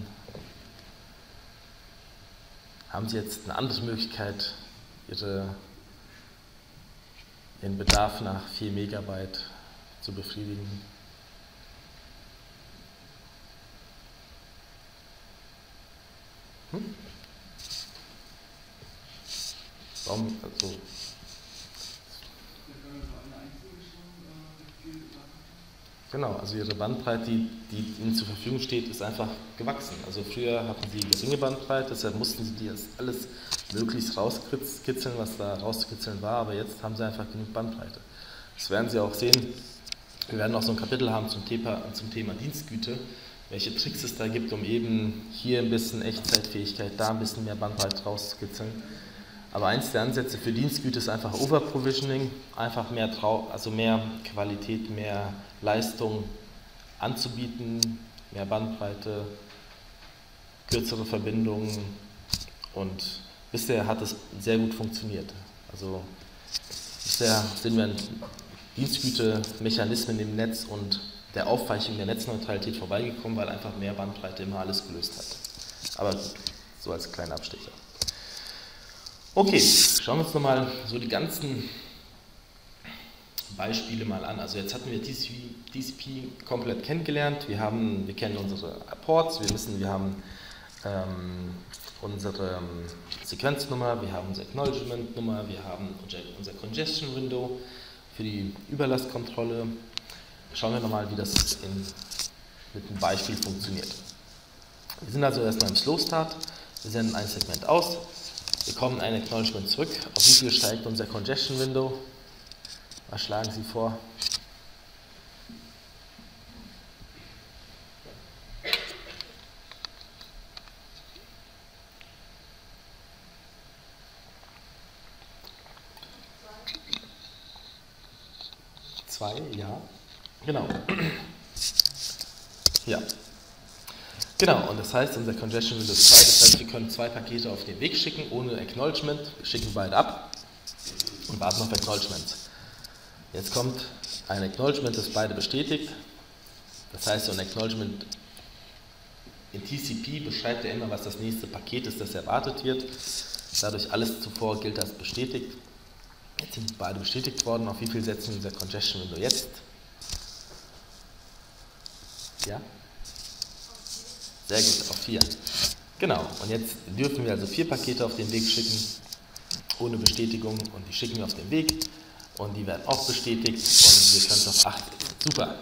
Haben Sie jetzt eine andere Möglichkeit, Ihre, Ihren Bedarf nach vier Megabyte zu befriedigen? Hm? Warum? Also, Genau, also ihre Bandbreite, die, die ihnen zur Verfügung steht, ist einfach gewachsen. Also früher hatten sie geringe Bandbreite, deshalb mussten sie das alles möglichst rauskitzeln, was da rauskitzeln war, aber jetzt haben sie einfach genug Bandbreite. Das werden Sie auch sehen. Wir werden auch so ein Kapitel haben zum Thema, zum Thema Dienstgüte, welche Tricks es da gibt, um eben hier ein bisschen Echtzeitfähigkeit, da ein bisschen mehr Bandbreite rauszukitzeln. Aber eins der Ansätze für Dienstgüte ist einfach Overprovisioning, einfach mehr, Trau also mehr Qualität, mehr Leistung anzubieten, mehr Bandbreite, kürzere Verbindungen, und bisher hat es sehr gut funktioniert. Also bisher sind wir an Dienstgüte-Mechanismen im Netz und der Aufweichung der Netzneutralität vorbeigekommen, weil einfach mehr Bandbreite immer alles gelöst hat. Aber gut, so als kleiner Abstecher. Okay, schauen wir uns nochmal so die ganzen Beispiele mal an. Also jetzt hatten wir D C P, D C P komplett kennengelernt. Wir, haben, wir kennen unsere Ports, wir wissen, wir haben ähm, unsere ähm, Sequenznummer, wir haben unsere Acknowledgement-Nummer, wir haben unser, unser Congestion-Window für die Überlastkontrolle. Schauen wir nochmal, wie das in, mit einem Beispiel funktioniert. Wir sind also erstmal im Slow Start, wir senden ein Segment aus, bekommen ein Acknowledgement zurück. Auf wie viel steigt unser Congestion Window? Was schlagen Sie vor? Zwei, ja. Genau. Ja. Genau, und das heißt, unser Congestion Window ist zwei, das heißt, wir können zwei Pakete auf den Weg schicken, ohne Acknowledgement, wir schicken beide ab und warten auf Acknowledgement. Jetzt kommt ein Acknowledgement, das beide bestätigt, das heißt, so ein Acknowledgement in T C P beschreibt ja immer, was das nächste Paket ist, das erwartet wird, dadurch alles zuvor gilt als bestätigt. Jetzt sind beide bestätigt worden, auf wie viel setzen wir unser Congestion Window jetzt? Ja? Sehr gut, auf vier. Genau, und jetzt dürfen wir also vier Pakete auf den Weg schicken, ohne Bestätigung, und die schicken wir auf den Weg und die werden auch bestätigt und wir können es auf acht setzen. Super.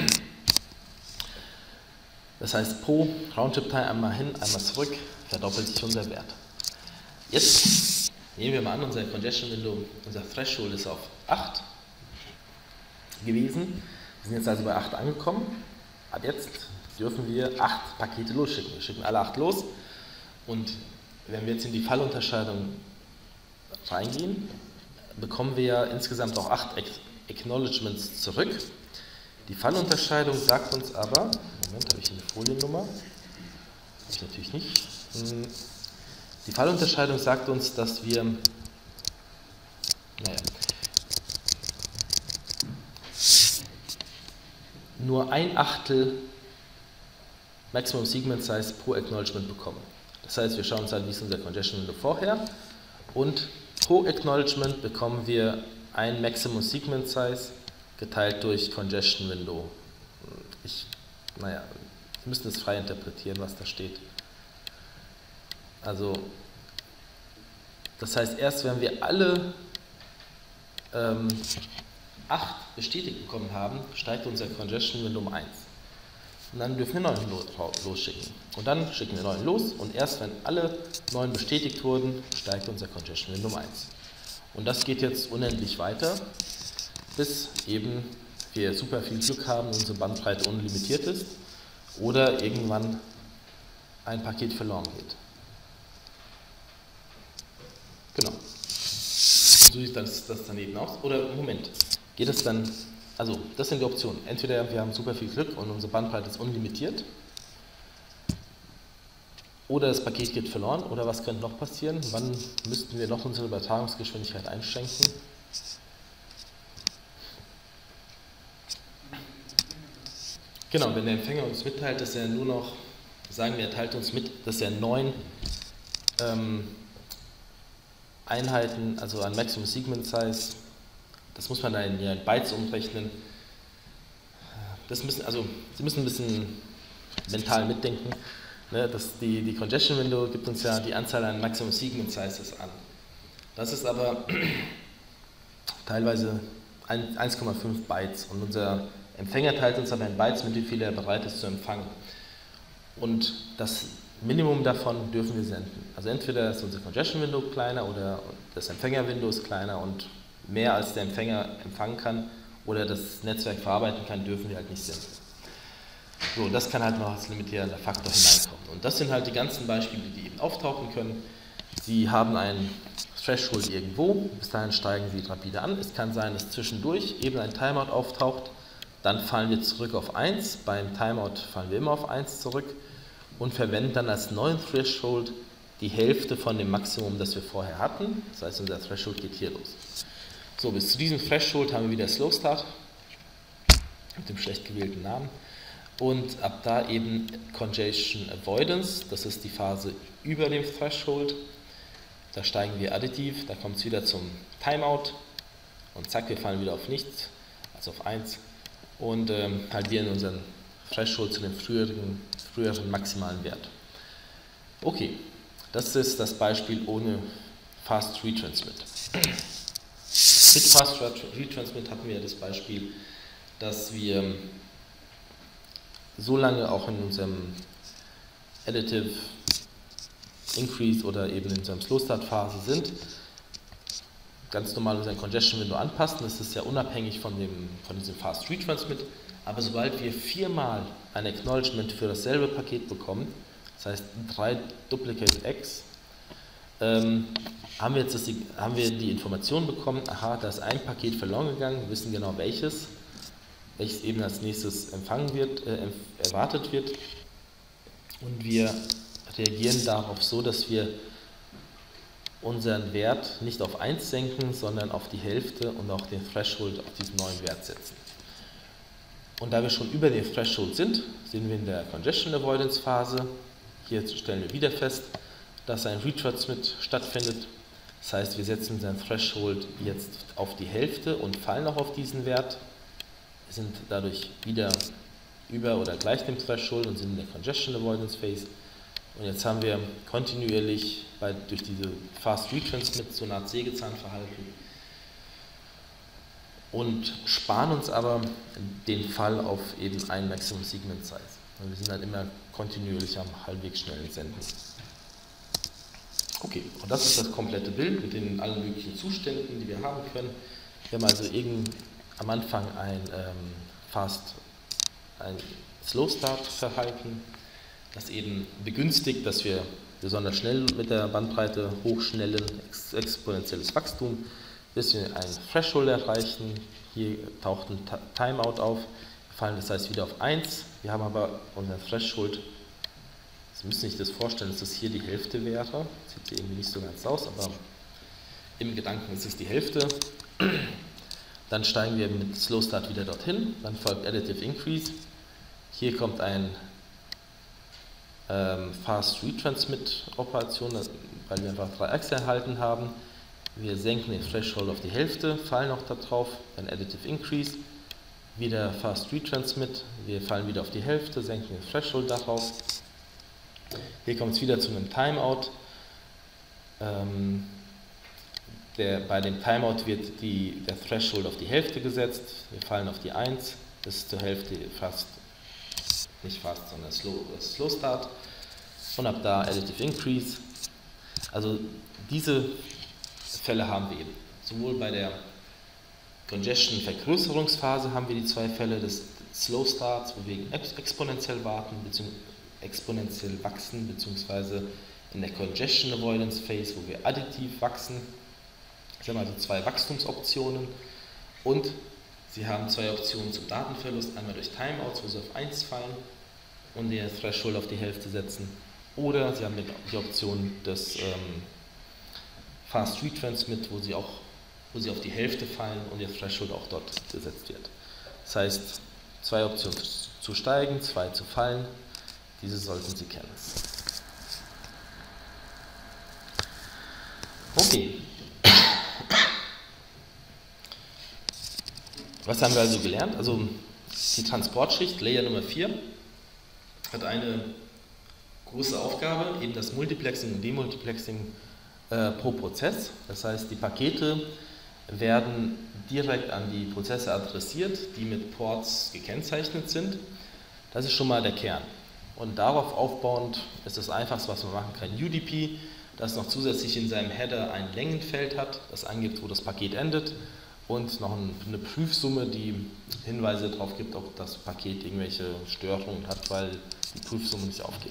Das heißt, pro Roundtrip-Time einmal hin, einmal zurück, verdoppelt sich unser Wert. Jetzt nehmen wir mal an, unser Congestion Window, unser Threshold ist auf acht gewesen. Wir sind jetzt also bei acht angekommen. Ab jetzt dürfen wir acht Pakete losschicken. Wir schicken alle acht los, und wenn wir jetzt in die Fallunterscheidung reingehen, bekommen wir ja insgesamt auch acht Acknowledgements zurück. Die Fallunterscheidung sagt uns aber, Moment, habe ich eine Foliennummer? Habe ich natürlich nicht. Die Fallunterscheidung sagt uns, dass wir, naja, nur ein Achtel Maximum Segment Size pro Acknowledgement bekommen. Das heißt, wir schauen uns an, wie ist unser Congestion Window vorher, und pro Acknowledgement bekommen wir ein Maximum Segment Size geteilt durch Congestion Window. Ich, naja, Sie müssen es frei interpretieren, was da steht. Also, das heißt, erst wenn wir alle ähm, acht bestätigt bekommen haben, steigt unser Congestion Window um eins. Und dann dürfen wir neun losschicken. Und dann schicken wir neun los, und erst wenn alle neun bestätigt wurden, steigt unser Congestion Window um eins. Und das geht jetzt unendlich weiter, bis eben wir super viel Glück haben und unsere Bandbreite unlimitiert ist oder irgendwann ein Paket verloren geht. Genau. So sieht das, das daneben aus. Oder Moment, geht es dann, also das sind die Optionen. Entweder wir haben super viel Glück und unsere Bandbreite ist unlimitiert, oder das Paket geht verloren, oder was könnte noch passieren? Wann müssten wir noch unsere Übertragungsgeschwindigkeit einschränken? Genau, wenn der Empfänger uns mitteilt, dass er nur noch, sagen wir, er teilt uns mit, dass er neun ähm, Einheiten, also ein Maximum Segment Size, das muss man dann in Bytes umrechnen. Das müssen, also Sie müssen ein bisschen mental mitdenken. Ne, das, die, die Congestion Window gibt uns ja die Anzahl an Maximum Segment Sizes an. Das ist aber teilweise eins Komma fünf Bytes, und unser Empfänger teilt uns aber in Bytes mit, wie viel er bereit ist zu empfangen. Und das Minimum davon dürfen wir senden. Also entweder ist unser Congestion Window kleiner oder das Empfänger Window ist kleiner und mehr als der Empfänger empfangen kann oder das Netzwerk verarbeiten kann, dürfen wir halt nicht senden. So, das kann halt noch als limitierender Faktor hineinkommen. Und das sind halt die ganzen Beispiele, die eben auftauchen können. Sie haben einen Threshold irgendwo, bis dahin steigen sie rapide an. Es kann sein, dass zwischendurch eben ein Timeout auftaucht, dann fallen wir zurück auf eins, beim Timeout fallen wir immer auf eins zurück und verwenden dann als neuen Threshold die Hälfte von dem Maximum, das wir vorher hatten. Das heißt, unser Threshold geht hier los. So, bis zu diesem Threshold haben wir wieder Slow Start mit dem schlecht gewählten Namen. Und ab da eben Congestion Avoidance, das ist die Phase über dem Threshold. Da steigen wir additiv, da kommt es wieder zum Timeout und zack, wir fallen wieder auf nichts, also auf eins und ähm, halbieren unseren Threshold zu dem früheren, früheren maximalen Wert. Okay, das ist das Beispiel ohne Fast Retransmit. Mit Fast Retransmit hatten wir das Beispiel, dass wir so lange auch in unserem Additive Increase oder eben in unserem Slow Start Phase sind, ganz normal unseren Congestion Window anpassen. Das ist ja unabhängig von, dem, von diesem Fast Retransmit, aber sobald wir viermal ein Acknowledgement für dasselbe Paket bekommen, das heißt drei Duplicate X, ähm, haben, wir jetzt das, haben wir die Information bekommen, aha, da ist ein Paket verloren gegangen, wir wissen genau welches, welches eben als nächstes empfangen wird, äh, erwartet wird und wir reagieren darauf so, dass wir unseren Wert nicht auf eins senken, sondern auf die Hälfte und auch den Threshold auf diesen neuen Wert setzen. Und da wir schon über dem Threshold sind, sind wir in der Congestion Avoidance Phase. Hier stellen wir wieder fest, dass ein Retransmit stattfindet. Das heißt, wir setzen unseren Threshold jetzt auf die Hälfte und fallen auch auf diesen Wert. Wir sind dadurch wieder über oder gleich dem Threshold und sind in der Congestion Avoidance Phase. Und jetzt haben wir kontinuierlich bei, durch diese Fast Retransmit so eine Art Sägezahnverhalten und sparen uns aber den Fall auf eben ein Maximum Segment Size. Und wir sind dann immer kontinuierlich am halbwegs schnellen Senden. Okay, und das ist das komplette Bild mit den allen möglichen Zuständen, die wir haben können. Wir haben also irgend, am Anfang ein ähm, Fast, ein Slow Start Verhalten, das eben begünstigt, dass wir besonders schnell mit der Bandbreite hochschnellen, ex exponentielles Wachstum, bis wir ein Threshold erreichen. Hier taucht ein Timeout auf, wir fallen das heißt wieder auf eins. Wir haben aber unseren Threshold, Sie müssen sich das vorstellen, dass das hier die Hälfte wäre. Sieht hier irgendwie nicht so ganz aus, aber im Gedanken ist es die Hälfte. Dann steigen wir mit Slow Start wieder dorthin, dann folgt Additive Increase. Hier kommt ein ähm, Fast Retransmit Operation, weil wir einfach drei Achsen erhalten haben. Wir senken den Threshold auf die Hälfte, fallen auch darauf, dann Additive Increase, wieder Fast Retransmit, wir fallen wieder auf die Hälfte, senken den Threshold darauf. Hier kommt es wieder zu einem Timeout. Ähm, der, bei dem Timeout wird die, der Threshold auf die Hälfte gesetzt, wir fallen auf die eins, das ist zur Hälfte fast, nicht fast, sondern Slow, Slow Start und ab da Additive Increase. Also diese Fälle haben wir eben. Sowohl bei der Congestion Vergrößerungsphase haben wir die zwei Fälle des Slow Starts, wo wir exponentiell warten, beziehungsweise exponentiell wachsen, beziehungsweise in der Congestion Avoidance Phase, wo wir additiv wachsen. Sie haben also zwei Wachstumsoptionen und Sie haben zwei Optionen zum Datenverlust, einmal durch Timeouts, wo Sie auf eins fallen und den Threshold auf die Hälfte setzen, oder Sie haben die Option des ähm, Fast Retransmit, wo Sie auch wo Sie auf die Hälfte fallen und der Threshold auch dort gesetzt wird. Das heißt, zwei Optionen zu steigen, zwei zu fallen, diese sollten Sie kennen. Okay. Was haben wir also gelernt? Also die Transportschicht, Layer Nummer vier, hat eine große Aufgabe, eben das Multiplexing und Demultiplexing äh, pro Prozess. Das heißt, die Pakete werden direkt an die Prozesse adressiert, die mit Ports gekennzeichnet sind. Das ist schon mal der Kern. Und darauf aufbauend ist das Einfachste, was man machen kann, U D P, das noch zusätzlich in seinem Header ein Längenfeld hat, das angibt, wo das Paket endet, und noch eine Prüfsumme, die Hinweise darauf gibt, ob das Paket irgendwelche Störungen hat, weil die Prüfsumme nicht aufgeht.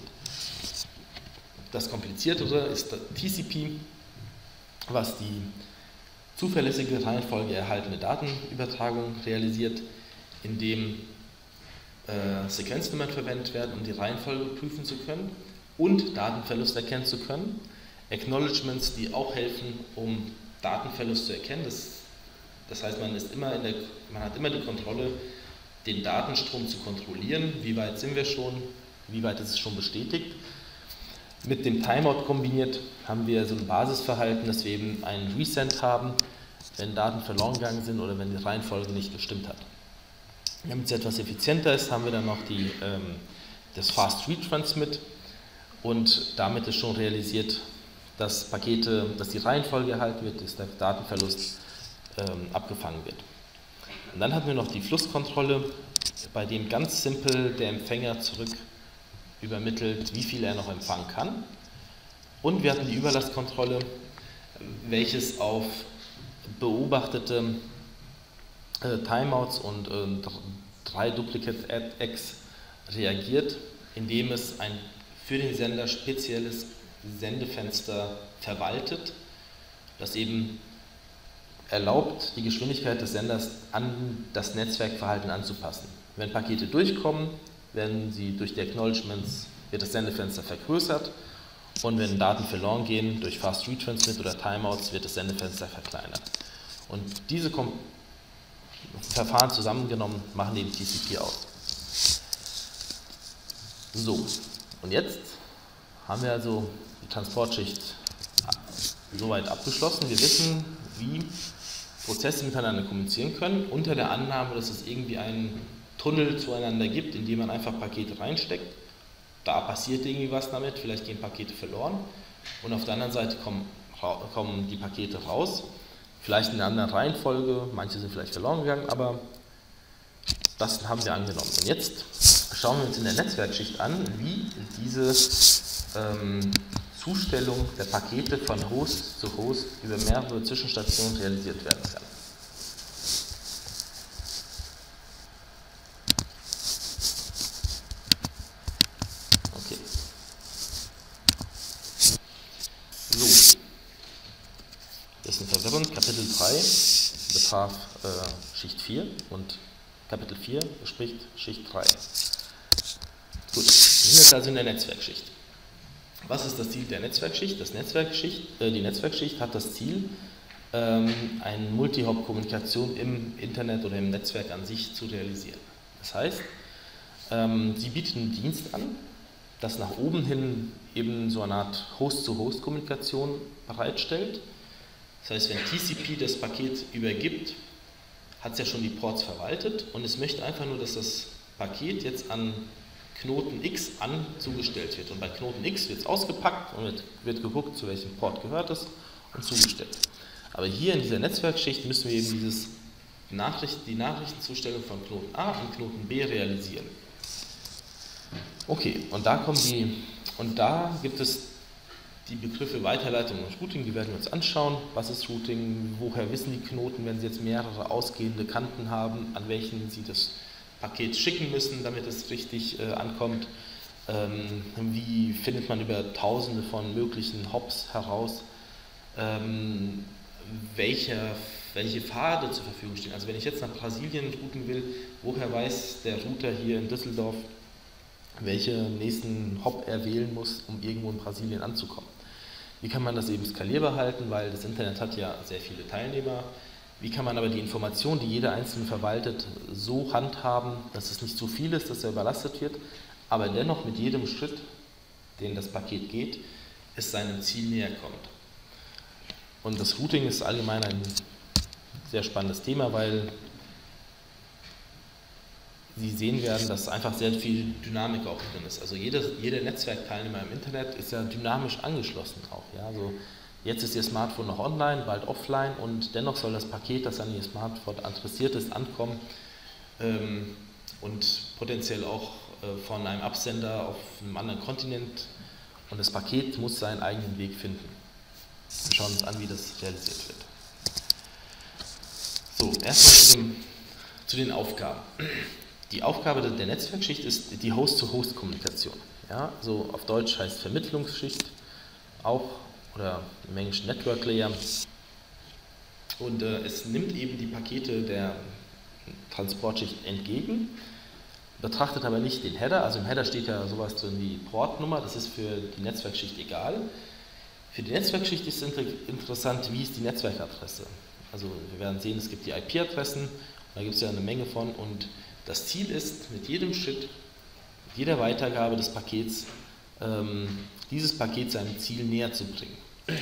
Das Kompliziertere ist T C P, was die zuverlässige Reihenfolge erhaltene Datenübertragung realisiert, indem äh, Sequenznummern verwendet werden, um die Reihenfolge prüfen zu können und Datenverlust erkennen zu können. Acknowledgements, die auch helfen, um Datenverlust zu erkennen. Das, das heißt, man, ist immer in der, man hat immer die Kontrolle, den Datenstrom zu kontrollieren. Wie weit sind wir schon? Wie weit ist es schon bestätigt? Mit dem Timeout kombiniert haben wir so ein Basisverhalten, dass wir eben einen Resend haben, wenn Daten verloren gegangen sind oder wenn die Reihenfolge nicht gestimmt hat. Damit es etwas effizienter ist, haben wir dann noch die, ähm, das Fast Retransmit, und damit ist schon realisiert, dass Pakete, dass die Reihenfolge erhalten wird, dass der Datenverlust ähm, abgefangen wird. Und dann hatten wir noch die Flusskontrolle, bei dem ganz simpel der Empfänger zurück übermittelt, wie viel er noch empfangen kann. Und wir hatten die Überlastkontrolle, welches auf beobachtete äh, Timeouts und äh, drei Duplicate Eggs reagiert, indem es ein für den Sender spezielles Sendefenster verwaltet, das eben erlaubt, die Geschwindigkeit des Senders an das Netzwerkverhalten anzupassen. Wenn Pakete durchkommen, werden sie durch die Acknowledgements, wird das Sendefenster vergrößert, und wenn Daten verloren gehen durch Fast Retransmit oder Timeouts, wird das Sendefenster verkleinert. Und diese Kom Verfahren zusammengenommen machen den T C P aus. So, und jetzt haben wir also die Transportschicht soweit abgeschlossen. Wir wissen, wie Prozesse miteinander kommunizieren können, unter der Annahme, dass es irgendwie einen Tunnel zueinander gibt, in dem man einfach Pakete reinsteckt. Da passiert irgendwie was damit, vielleicht gehen Pakete verloren, und auf der anderen Seite kommen, kommen die Pakete raus, vielleicht in einer anderen Reihenfolge, manche sind vielleicht verloren gegangen, aber das haben wir angenommen. Und jetzt schauen wir uns in der Netzwerkschicht an, wie diese ähm, Zustellung der Pakete von Host zu Host über mehrere Zwischenstationen realisiert werden kann. Okay. So. Das ist verwirrend. Kapitel drei betraf äh, Schicht vier und Kapitel vier bespricht Schicht drei. Gut, wir sind jetzt also in der Netzwerkschicht. Was ist das Ziel der Netzwerkschicht? Das Netzwerkschicht äh, die Netzwerkschicht hat das Ziel, ähm, eine Multi-Hop-Kommunikation im Internet oder im Netzwerk an sich zu realisieren. Das heißt, ähm, sie bietet einen Dienst an, das nach oben hin eben so eine Art Host-zu-Host-Kommunikation bereitstellt. Das heißt, wenn T C P das Paket übergibt, hat es ja schon die Ports verwaltet, und es möchte einfach nur, dass das Paket jetzt an Knoten X an zugestellt wird. Und bei Knoten X wird es ausgepackt und wird, wird geguckt, zu welchem Port gehört es, und zugestellt. Aber hier in dieser Netzwerkschicht müssen wir eben dieses Nachricht, die Nachrichtenzustellung von Knoten A und Knoten B realisieren. Okay, und da kommen die, und da gibt es die Begriffe Weiterleitung und Routing, die werden wir uns anschauen. Was ist Routing? Woher wissen die Knoten, wenn sie jetzt mehrere ausgehende Kanten haben, an welchen sie das Paket schicken müssen, damit es richtig äh, ankommt? Ähm, wie findet man über tausende von möglichen Hops heraus, ähm, welche, welche Pfade zur Verfügung stehen? Also wenn ich jetzt nach Brasilien routen will, woher weiß der Router hier in Düsseldorf, welchen nächsten Hop er wählen muss, um irgendwo in Brasilien anzukommen? Wie kann man das eben skalierbar halten, weil das Internet hat ja sehr viele Teilnehmer. Wie kann man aber die Information, die jeder Einzelne verwaltet, so handhaben, dass es nicht zu viel ist, dass er überlastet wird, aber dennoch mit jedem Schritt, den das Paket geht, es seinem Ziel näher kommt. Und das Routing ist allgemein ein sehr spannendes Thema, weil Sie sehen werden, dass einfach sehr viel Dynamik auch drin ist. Also jeder, jeder Netzwerkteilnehmer im Internet ist ja dynamisch angeschlossen auch. Ja? Also Jetzt ist Ihr Smartphone noch online, bald offline und dennoch soll das Paket, das an Ihr Smartphone adressiert ist, ankommen ähm, und potenziell auch äh, von einem Absender auf einem anderen Kontinent, und das Paket muss seinen eigenen Weg finden. Wir schauen uns an, wie das realisiert wird. So, erstmal zu, dem, zu den Aufgaben. Die Aufgabe der Netzwerkschicht ist die Host-to-Host-Kommunikation. Ja, so auf Deutsch heißt Vermittlungsschicht auch, oder im Englischen Network Layer. Und äh, es nimmt eben die Pakete der Transportschicht entgegen, betrachtet aber nicht den Header. Also im Header steht ja sowas drin wie Portnummer, das ist für die Netzwerkschicht egal. Für die Netzwerkschicht ist interessant, wie ist die Netzwerkadresse. Also wir werden sehen, es gibt die I P-Adressen, da gibt es ja eine Menge von, und das Ziel ist, mit jedem Schritt, mit jeder Weitergabe des Pakets, ähm, dieses Paket seinem Ziel näher zu bringen.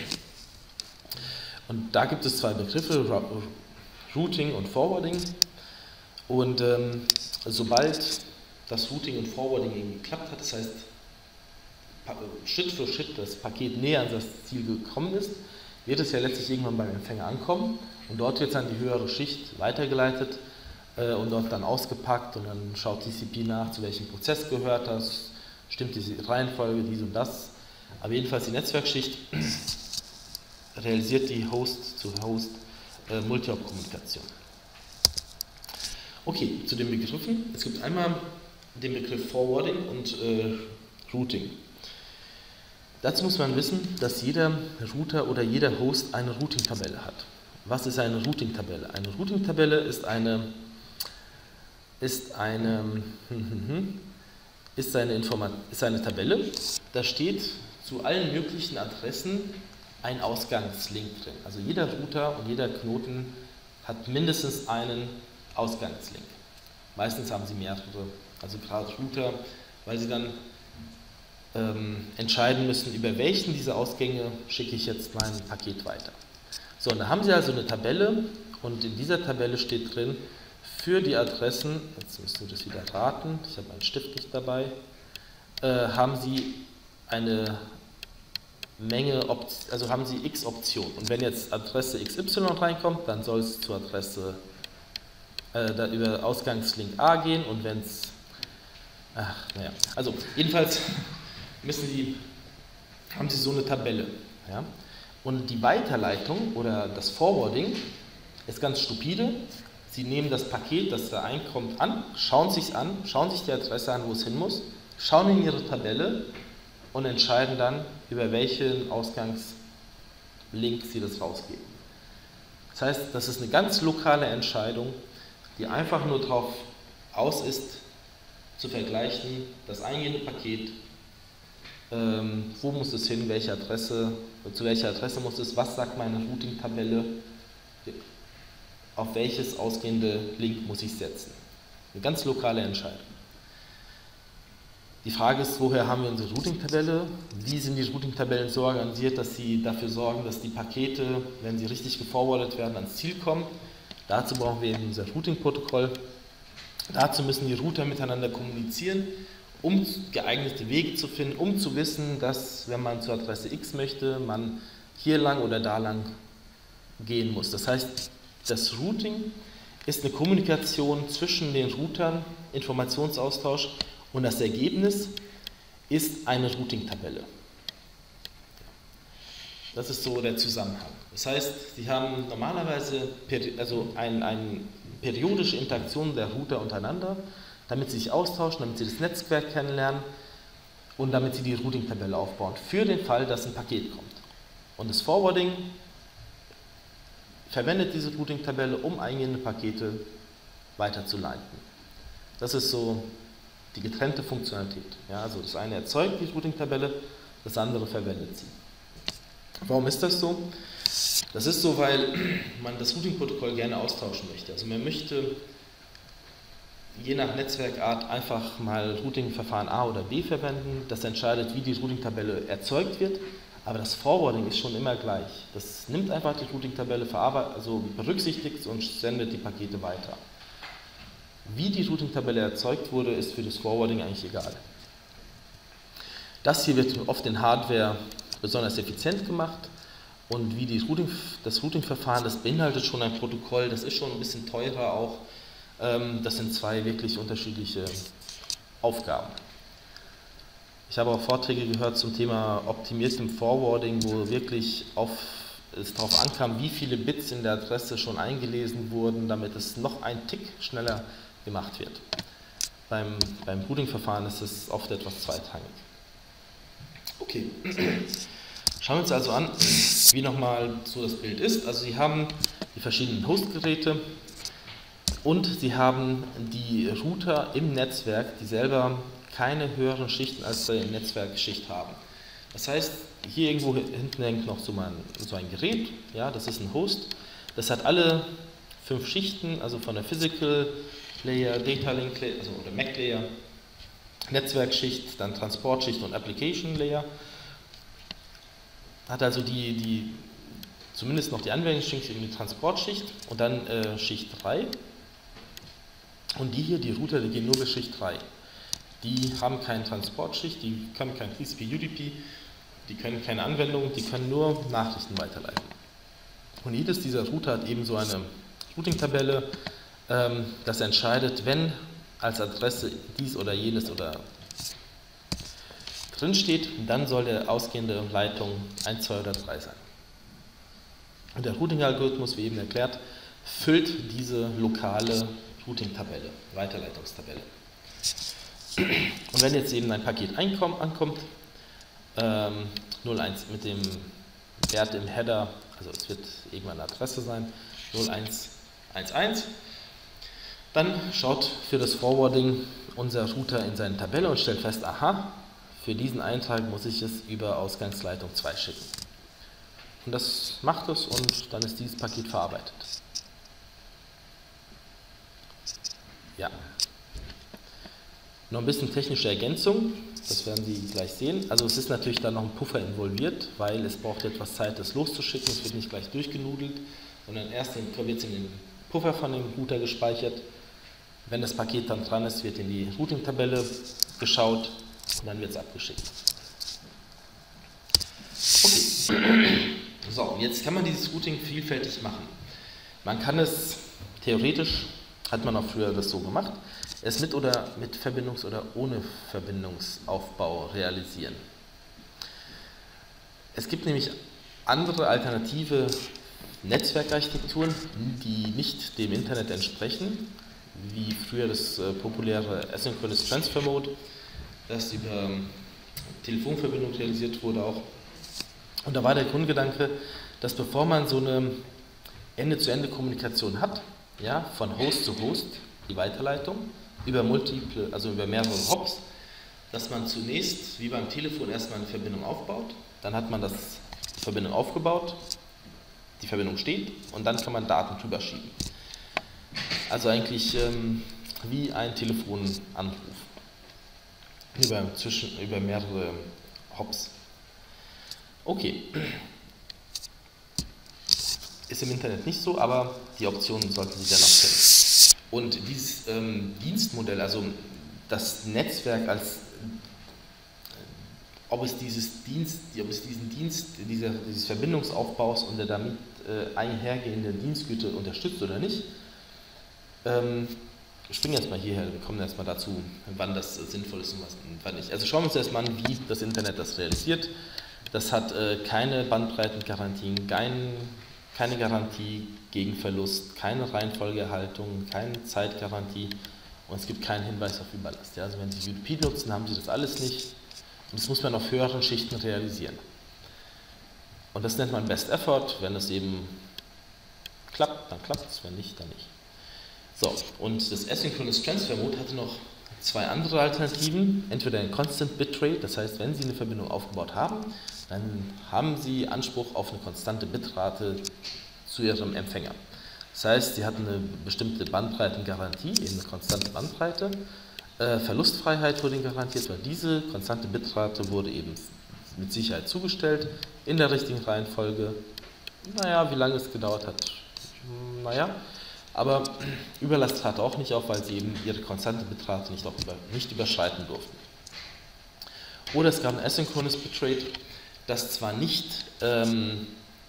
Und da gibt es zwei Begriffe, Routing und Forwarding. Und ähm, sobald das Routing und Forwarding eben geklappt hat, das heißt, Schritt für Schritt das Paket näher an das Ziel gekommen ist, wird es ja letztlich irgendwann beim Empfänger ankommen und dort wird es an die höhere Schicht weitergeleitet äh, und dort dann ausgepackt, und dann schaut T C P nach, zu welchem Prozess gehört das, stimmt diese Reihenfolge, dies und das. Aber jedenfalls die Netzwerkschicht realisiert die Host-zu-Host-Multihop-Kommunikation. Okay, zu den Begriffen. Es gibt einmal den Begriff Forwarding und äh, Routing. Dazu muss man wissen, dass jeder Router oder jeder Host eine Routing-Tabelle hat. Was ist eine Routing-Tabelle? Eine Routing-Tabelle ist eine, ist eine, ist eine, Informa- ist eine Tabelle, da steht zu allen möglichen Adressen ein Ausgangslink drin. Also jeder Router und jeder Knoten hat mindestens einen Ausgangslink. Meistens haben sie mehrere, also gerade Router, weil sie dann ähm, entscheiden müssen, über welchen dieser Ausgänge schicke ich jetzt mein Paket weiter. So, und da haben sie also eine Tabelle, und in dieser Tabelle steht drin, für die Adressen, jetzt müsst ihr das wieder raten, ich habe einen Stift nicht dabei, äh, haben sie eine Menge, also haben sie x Optionen. Und wenn jetzt Adresse X Y reinkommt, dann soll es zur Adresse äh, da über Ausgangslink A gehen, und wenn es, ach, naja, also jedenfalls müssen sie, haben sie so eine Tabelle. Ja? Und die Weiterleitung oder das Forwarding ist ganz stupide. Sie nehmen das Paket, das da einkommt, an, schauen sich es an, schauen sich die Adresse an, wo es hin muss, schauen in ihre Tabelle und entscheiden dann, über welchen Ausgangslink sie das rausgeben. Das heißt, das ist eine ganz lokale Entscheidung, die einfach nur darauf aus ist, zu vergleichen, das eingehende Paket, ähm, wo muss es hin, welche Adresse, zu welcher Adresse muss es, was sagt meine Routing-Tabelle, auf welches ausgehende Link muss ich setzen. Eine ganz lokale Entscheidung. Die Frage ist, woher haben wir unsere Routing-Tabelle? Wie sind die Routing-Tabellen so organisiert, dass sie dafür sorgen, dass die Pakete, wenn sie richtig geforwardet werden, ans Ziel kommen? Dazu brauchen wir eben unser Routing-Protokoll. Dazu müssen die Router miteinander kommunizieren, um geeignete Wege zu finden, um zu wissen, dass, wenn man zur Adresse X möchte, man hier lang oder da lang gehen muss. Das heißt, das Routing ist eine Kommunikation zwischen den Routern, Informationsaustausch, und das Ergebnis ist eine Routing-Tabelle. Das ist so der Zusammenhang. Das heißt, Sie haben normalerweise also eine ein periodische Interaktion der Router untereinander, damit sie sich austauschen, damit sie das Netzwerk kennenlernen und damit sie die Routing-Tabelle aufbauen, für den Fall, dass ein Paket kommt. Und das Forwarding verwendet diese Routing-Tabelle, um eingehende Pakete weiterzuleiten. Das ist so die getrennte Funktionalität. Ja, also das eine erzeugt die Routing-Tabelle, das andere verwendet sie. Warum ist das so? Das ist so, weil man das Routing-Protokoll gerne austauschen möchte. Also man möchte je nach Netzwerkart einfach mal Routing-Verfahren A oder B verwenden. Das entscheidet, wie die Routing-Tabelle erzeugt wird. Aber das Forwarding ist schon immer gleich. Das nimmt einfach die Routing-Tabelle, verarbeitet, also berücksichtigt und sendet die Pakete weiter. Wie die Routing-Tabelle erzeugt wurde, ist für das Forwarding eigentlich egal. Das hier wird oft in Hardware besonders effizient gemacht Und wie die Routing, das Routing-Verfahren, das beinhaltet schon ein Protokoll, das ist schon ein bisschen teurer auch. Ähm, das sind zwei wirklich unterschiedliche Aufgaben. Ich habe auch Vorträge gehört zum Thema optimiertem Forwarding, wo wirklich auf, es darauf ankam, wie viele Bits in der Adresse schon eingelesen wurden, damit es noch ein Tick schneller gemacht wird. Beim, beim Routing-Verfahren ist es oft etwas zweitrangig. Okay, schauen wir uns also an, wie nochmal so das Bild ist. Also Sie haben die verschiedenen Hostgeräte und Sie haben die Router im Netzwerk, die selber keine höheren Schichten als die Netzwerkschicht haben. Das heißt, hier irgendwo hinten hängt noch so ein, so ein Gerät, ja, das ist ein Host, das hat alle fünf Schichten, also von der Physical Layer, Data Link Layer, also oder M A C Layer, Netzwerkschicht, dann Transportschicht und Application Layer. Hat also die, die zumindest noch die Anwendungsschicht in die Transportschicht und dann äh, Schicht drei. Und die hier, die Router, die gehen nur bis Schicht drei. Die haben keine Transportschicht, die können kein T C P U D P, die können keine Anwendung, die können nur Nachrichten weiterleiten. Und jedes dieser Router hat eben so eine Routing-Tabelle, ähm, das entscheidet, wenn als Adresse dies oder jenes oder drin steht, dann soll der ausgehende Leitung eins, zwei oder drei sein. Und der Routing-Algorithmus, wie eben erklärt, füllt diese lokale Routing-Tabelle, Weiterleitungstabelle. Und wenn jetzt eben ein Paket ankommt, ähm, null eins mit dem Wert im Header, also es wird irgendwann eine Adresse sein, null eins eins eins, dann schaut für das Forwarding unser Router in seine Tabelle und stellt fest, aha, für diesen Eintrag muss ich es über Ausgangsleitung zwei schicken. Und das macht es und dann ist dieses Paket verarbeitet. Ja. Noch ein bisschen technische Ergänzung, das werden Sie gleich sehen. Also es ist natürlich dann noch ein Puffer involviert, weil es braucht etwas Zeit, das loszuschicken. Es wird nicht gleich durchgenudelt, sondern erst wird es in den Puffer von dem Router gespeichert. Wenn das Paket dann dran ist, wird in die Routing-Tabelle geschaut und dann wird es abgeschickt. Okay. So, jetzt kann man dieses Routing vielfältig machen. Man kann es theoretisch, hat man auch früher das so gemacht, es mit oder mit Verbindungs- oder ohne Verbindungsaufbau realisieren. Es gibt nämlich andere alternative Netzwerkarchitekturen, die nicht dem Internet entsprechen, wie früher das äh, populäre Asynchronous Transfer Mode, das über Telefonverbindung realisiert wurde auch. Und da war der Grundgedanke, dass bevor man so eine Ende-zu-Ende-Kommunikation hat, ja, von Host zu Host, die Weiterleitung, über multiple, also über mehrere Hops, dass man zunächst, wie beim Telefon, erstmal eine Verbindung aufbaut, dann hat man das, die Verbindung aufgebaut, die Verbindung steht und dann kann man Daten drüber schieben. Also eigentlich ähm, wie ein Telefonanruf, über, zwischen, über mehrere Hops. Okay. Ist im Internet nicht so, aber die Optionen sollten Sie dennoch kennen. Und dieses ähm, Dienstmodell, also das Netzwerk als, ob es, dieses Dienst, ob es diesen Dienst, dieser, dieses Verbindungsaufbaus und der damit äh, einhergehenden Dienstgüte unterstützt oder nicht, ähm, wir springen jetzt mal hierher, wir kommen jetzt mal dazu, wann das äh, sinnvoll ist und was, wann nicht. Also schauen wir uns erstmal an, wie das Internet das realisiert. Das hat äh, keine Bandbreitengarantien, kein, keine Garantie gegen Verlust, keine Reihenfolgeerhaltung, keine Zeitgarantie und es gibt keinen Hinweis auf Überlast. Ja, also wenn Sie U D P nutzen, haben Sie das alles nicht und das muss man auf höheren Schichten realisieren. Und das nennt man Best Effort, wenn es eben klappt, dann klappt es, wenn nicht, dann nicht. So, und das Asynchronous Transfer Mode hatte noch zwei andere Alternativen, entweder ein Constant Bitrate, das heißt, wenn Sie eine Verbindung aufgebaut haben, dann haben Sie Anspruch auf eine konstante Bitrate zu Ihrem Empfänger. Das heißt, Sie hatten eine bestimmte Bandbreitengarantie, eben eine konstante Bandbreite. Äh, Verlustfreiheit wurde Ihnen garantiert, weil diese konstante Bitrate wurde eben mit Sicherheit zugestellt, in der richtigen Reihenfolge. Naja, wie lange es gedauert hat, naja, aber Überlast trat auch nicht auf, weil Sie eben Ihre konstante Bitrate nicht, auch über, nicht überschreiten durften. Oder es gab ein Asynchronous Bitrate, das zwar nicht ähm,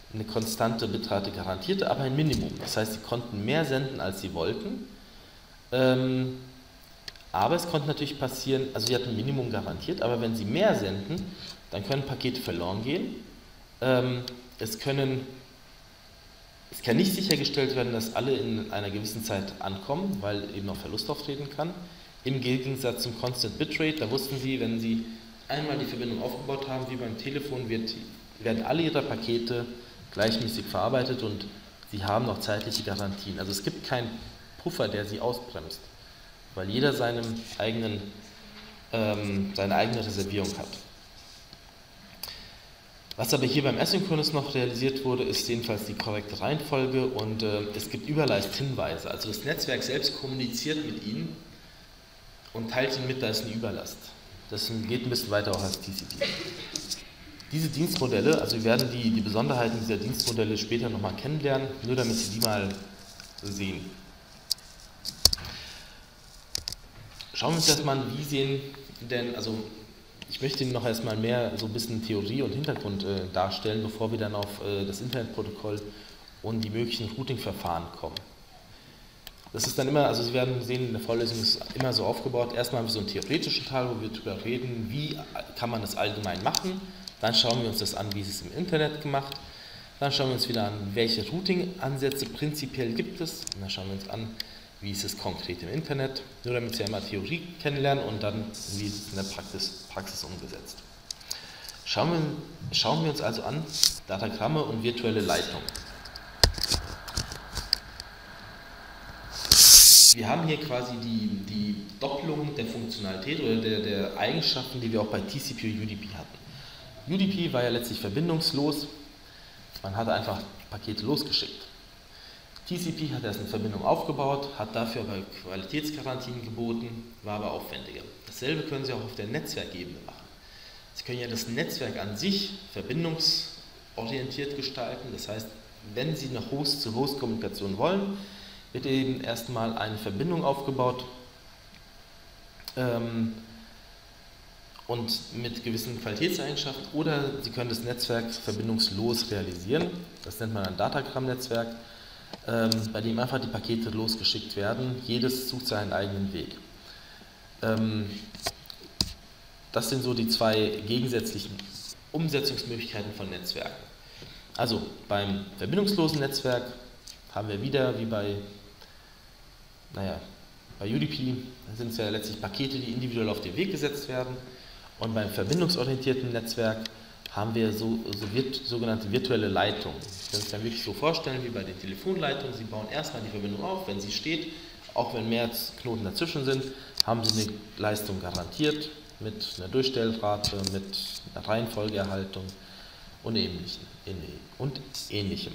eine konstante Bitrate garantierte, aber ein Minimum. Das heißt, sie konnten mehr senden, als sie wollten. Ähm, aber es konnte natürlich passieren, also sie hatten ein Minimum garantiert, aber wenn sie mehr senden, dann können Pakete verloren gehen. Ähm, es, können, es kann nicht sichergestellt werden, dass alle in einer gewissen Zeit ankommen, weil eben auch Verlust auftreten kann. Im Gegensatz zum Constant Bitrate, da wussten sie, wenn sie einmal die Verbindung aufgebaut haben, wie beim Telefon, wird, werden alle ihre Pakete gleichmäßig verarbeitet und sie haben noch zeitliche Garantien. Also es gibt keinen Puffer, der sie ausbremst, weil jeder seinem eigenen, ähm, seine eigene Reservierung hat. Was aber hier beim Asynchronous noch realisiert wurde, ist jedenfalls die korrekte Reihenfolge und äh, es gibt Überlast-Hinweise. Also das Netzwerk selbst kommuniziert mit Ihnen und teilt Ihnen mit, da ist eine Überlast. Das geht ein bisschen weiter auch als T C P. Diese Dienstmodelle, also wir werden die, die Besonderheiten dieser Dienstmodelle später nochmal kennenlernen, nur damit Sie die mal sehen. Schauen wir uns erstmal an, wie sehen denn, also ich möchte Ihnen noch erstmal mehr so ein bisschen Theorie und Hintergrund äh, darstellen, bevor wir dann auf äh, das Internetprotokoll und die möglichen Routing-Verfahren kommen. Das ist dann immer, also Sie werden sehen, in der Vorlesung ist es immer so aufgebaut, erstmal haben wir so einen theoretischen Teil, wo wir darüber reden, wie kann man das allgemein machen. Dann schauen wir uns das an, wie ist es im Internet gemacht. Dann schauen wir uns wieder an, welche Routing-Ansätze prinzipiell gibt es. Und dann schauen wir uns an, wie ist es konkret im Internet. Nur damit Sie einmal Theorie kennenlernen und dann, wie ist es in der Praxis, Praxis umgesetzt. Schauen wir, schauen wir uns also an, Datagramme und virtuelle Leitung. Wir haben hier quasi die, die Doppelung der Funktionalität oder der, der Eigenschaften, die wir auch bei T C P und U D P hatten. U D P war ja letztlich verbindungslos, man hat einfach Pakete losgeschickt. T C P hat erst eine Verbindung aufgebaut, hat dafür aber Qualitätsgarantien geboten, war aber aufwendiger. Dasselbe können Sie auch auf der Netzwerkebene machen. Sie können ja das Netzwerk an sich verbindungsorientiert gestalten, das heißt, wenn Sie eine Host-zu-Host-Kommunikation wollen, wird eben erstmal eine Verbindung aufgebaut ähm, und mit gewissen Qualitätseigenschaften, oder Sie können das Netzwerk verbindungslos realisieren. Das nennt man ein Datagramm-Netzwerk, ähm, bei dem einfach die Pakete losgeschickt werden. Jedes sucht seinen eigenen Weg. Ähm, das sind so die zwei gegensätzlichen Umsetzungsmöglichkeiten von Netzwerken. Also beim verbindungslosen Netzwerk haben wir wieder, wie bei, naja, bei U D P sind es ja letztlich Pakete, die individuell auf den Weg gesetzt werden. Und beim verbindungsorientierten Netzwerk haben wir so, so virt, sogenannte virtuelle Leitungen. Sie können sich dann wirklich so vorstellen wie bei den Telefonleitungen. Sie bauen erstmal die Verbindung auf, wenn sie steht, auch wenn mehr Knoten dazwischen sind, haben sie eine Leistung garantiert mit einer Durchstellrate, mit einer Reihenfolgeerhaltung und Ähnlichem. Und Ähnlichem.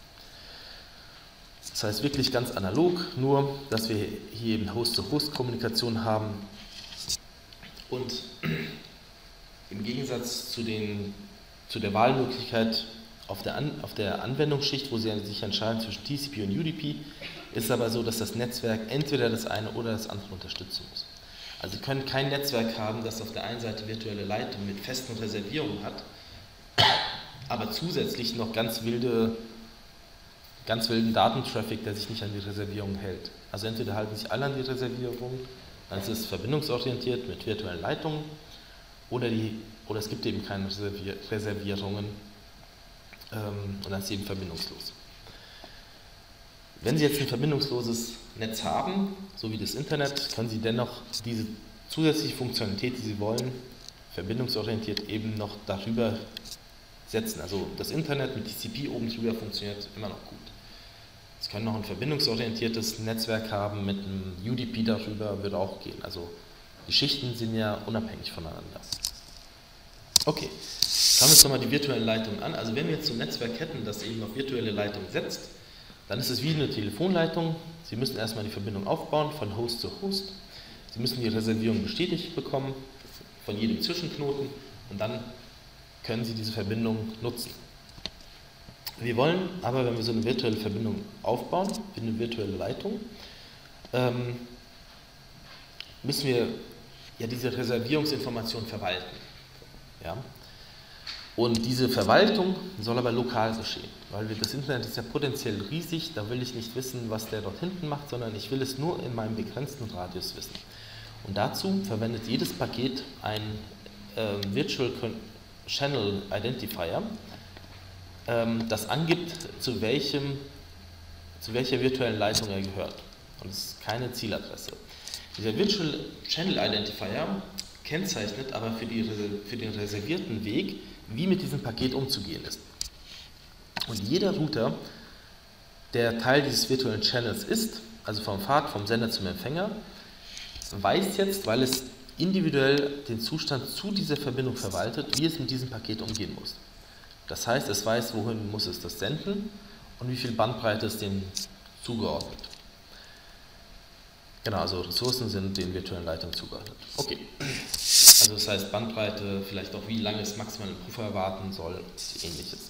Das heißt wirklich ganz analog, nur dass wir hier eben Host-zu-Host-Kommunikation haben und im Gegensatz zu, den, zu der Wahlmöglichkeit auf der, An, auf der Anwendungsschicht, wo Sie sich entscheiden zwischen T C P und U D P, ist es aber so, dass das Netzwerk entweder das eine oder das andere unterstützen muss. Also Sie können kein Netzwerk haben, das auf der einen Seite virtuelle Leitung mit festen Reservierungen hat, aber zusätzlich noch ganz wilde ganz wilden Datentraffic, der sich nicht an die Reservierung hält. Also entweder halten sich alle an die Reservierung, dann ist es verbindungsorientiert mit virtuellen Leitungen, oder, die, oder es gibt eben keine Reservier Reservierungen ähm, und dann ist es eben verbindungslos. Wenn Sie jetzt ein verbindungsloses Netz haben, so wie das Internet, können Sie dennoch diese zusätzliche Funktionalität, die Sie wollen, verbindungsorientiert eben noch darüber setzen. Also das Internet mit T C P oben drüber funktioniert immer noch gut. Sie können noch ein verbindungsorientiertes Netzwerk haben mit einem U D P darüber, würde auch gehen. Also die Schichten sind ja unabhängig voneinander. Okay, schauen wir uns nochmal die virtuellen Leitungen an. Also wenn wir jetzt so ein Netzwerk hätten, das eben auf virtuelle Leitung setzt, dann ist es wie eine Telefonleitung. Sie müssen erstmal die Verbindung aufbauen von Host zu Host. Sie müssen die Reservierung bestätigt bekommen von jedem Zwischenknoten und dann können Sie diese Verbindung nutzen. Wir wollen aber, wenn wir so eine virtuelle Verbindung aufbauen, wie eine virtuelle Leitung, ähm, müssen wir ja diese Reservierungsinformation verwalten. Ja? Und diese Verwaltung soll aber lokal geschehen, weil wir, das Internet ist ja potenziell riesig, da will ich nicht wissen, was der dort hinten macht, sondern ich will es nur in meinem begrenzten Radius wissen. Und dazu verwendet jedes Paket ein äh, Virtual Channel Identifier, ähm, das angibt, zu, welchem, zu welcher virtuellen Leitung er gehört. Und es ist keine Zieladresse. Dieser Virtual Channel Identifier kennzeichnet aber für, die, für den reservierten Weg, wie mit diesem Paket umzugehen ist. Und jeder Router, der Teil dieses virtuellen Channels ist, also vom Pfad vom Sender zum Empfänger, weiß jetzt, weil es individuell den Zustand zu dieser Verbindung verwaltet, wie es mit diesem Paket umgehen muss. Das heißt, es weiß, wohin muss es das senden und wie viel Bandbreite ist dem zugeordnet. Genau, also Ressourcen sind den virtuellen Leitungen zugeordnet. Okay, also das heißt Bandbreite, vielleicht auch wie lange es maximal einen Puffer erwarten soll, ähnliches.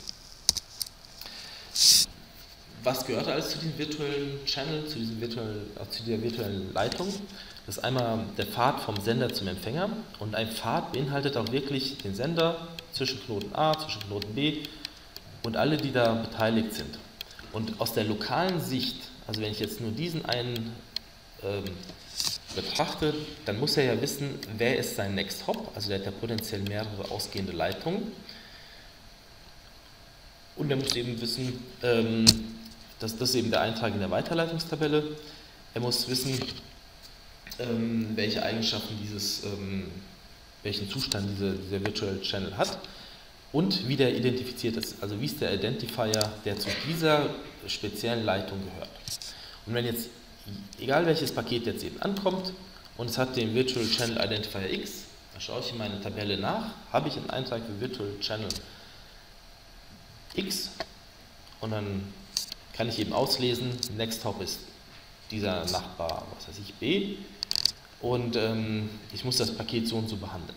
Was gehört alles zu diesem virtuellen Channel, zu, diesem virtuellen, zu dieser virtuellen Leitung? Das ist einmal der Pfad vom Sender zum Empfänger, und ein Pfad beinhaltet auch wirklich den Sender zwischen Knoten A, zwischen Knoten B und alle, die da beteiligt sind. Und aus der lokalen Sicht, also wenn ich jetzt nur diesen einen ähm, betrachte, dann muss er ja wissen, wer ist sein Next Hop, also der hat ja potenziell mehrere ausgehende Leitungen. Und er muss eben wissen, ähm, dass das eben der Eintrag in der Weiterleitungstabelle. Er muss wissen, ähm, welche Eigenschaften dieses, ähm, welchen Zustand diese, dieser Virtual Channel hat und wie der identifiziert ist. Also wie ist der Identifier, der zu dieser speziellen Leitung gehört. Und wenn jetzt, egal welches Paket jetzt eben ankommt und es hat den Virtual Channel Identifier X, dann schaue ich in meine Tabelle nach, habe ich einen Eintrag für Virtual Channel X und dann kann ich eben auslesen, Next Hop ist dieser Nachbar, was weiß ich, B, und ähm, ich muss das Paket so und so behandeln.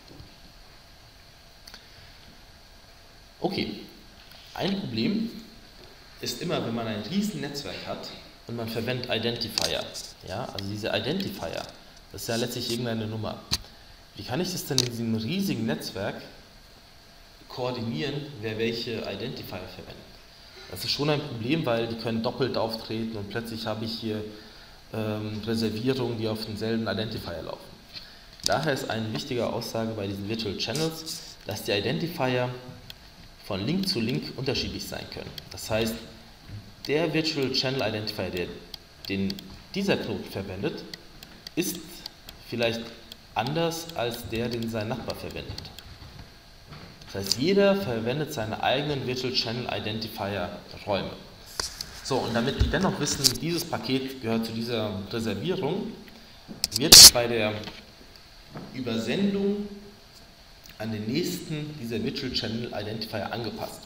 Okay, ein Problem ist immer, wenn man ein riesen Netzwerk hat und man verwendet Identifier, ja, also diese Identifier, das ist ja letztlich irgendeine Nummer. Wie kann ich das denn in diesem riesigen Netzwerk koordinieren, wer welche Identifier verwendet? Das ist schon ein Problem, weil die können doppelt auftreten und plötzlich habe ich hier ähm, Reservierungen, die auf denselben Identifier laufen. Daher ist eine wichtige Aussage bei diesen Virtual Channels, dass die Identifier von Link zu Link unterschiedlich sein können. Das heißt, der Virtual Channel Identifier, der, den dieser Knoten verwendet, ist vielleicht anders als der, den sein Nachbar verwendet. Das heißt, jeder verwendet seine eigenen Virtual Channel Identifier Räume. So, und damit die dennoch wissen, dieses Paket gehört zu dieser Reservierung, wird bei der Übersendung an den nächsten dieser Virtual Channel Identifier angepasst.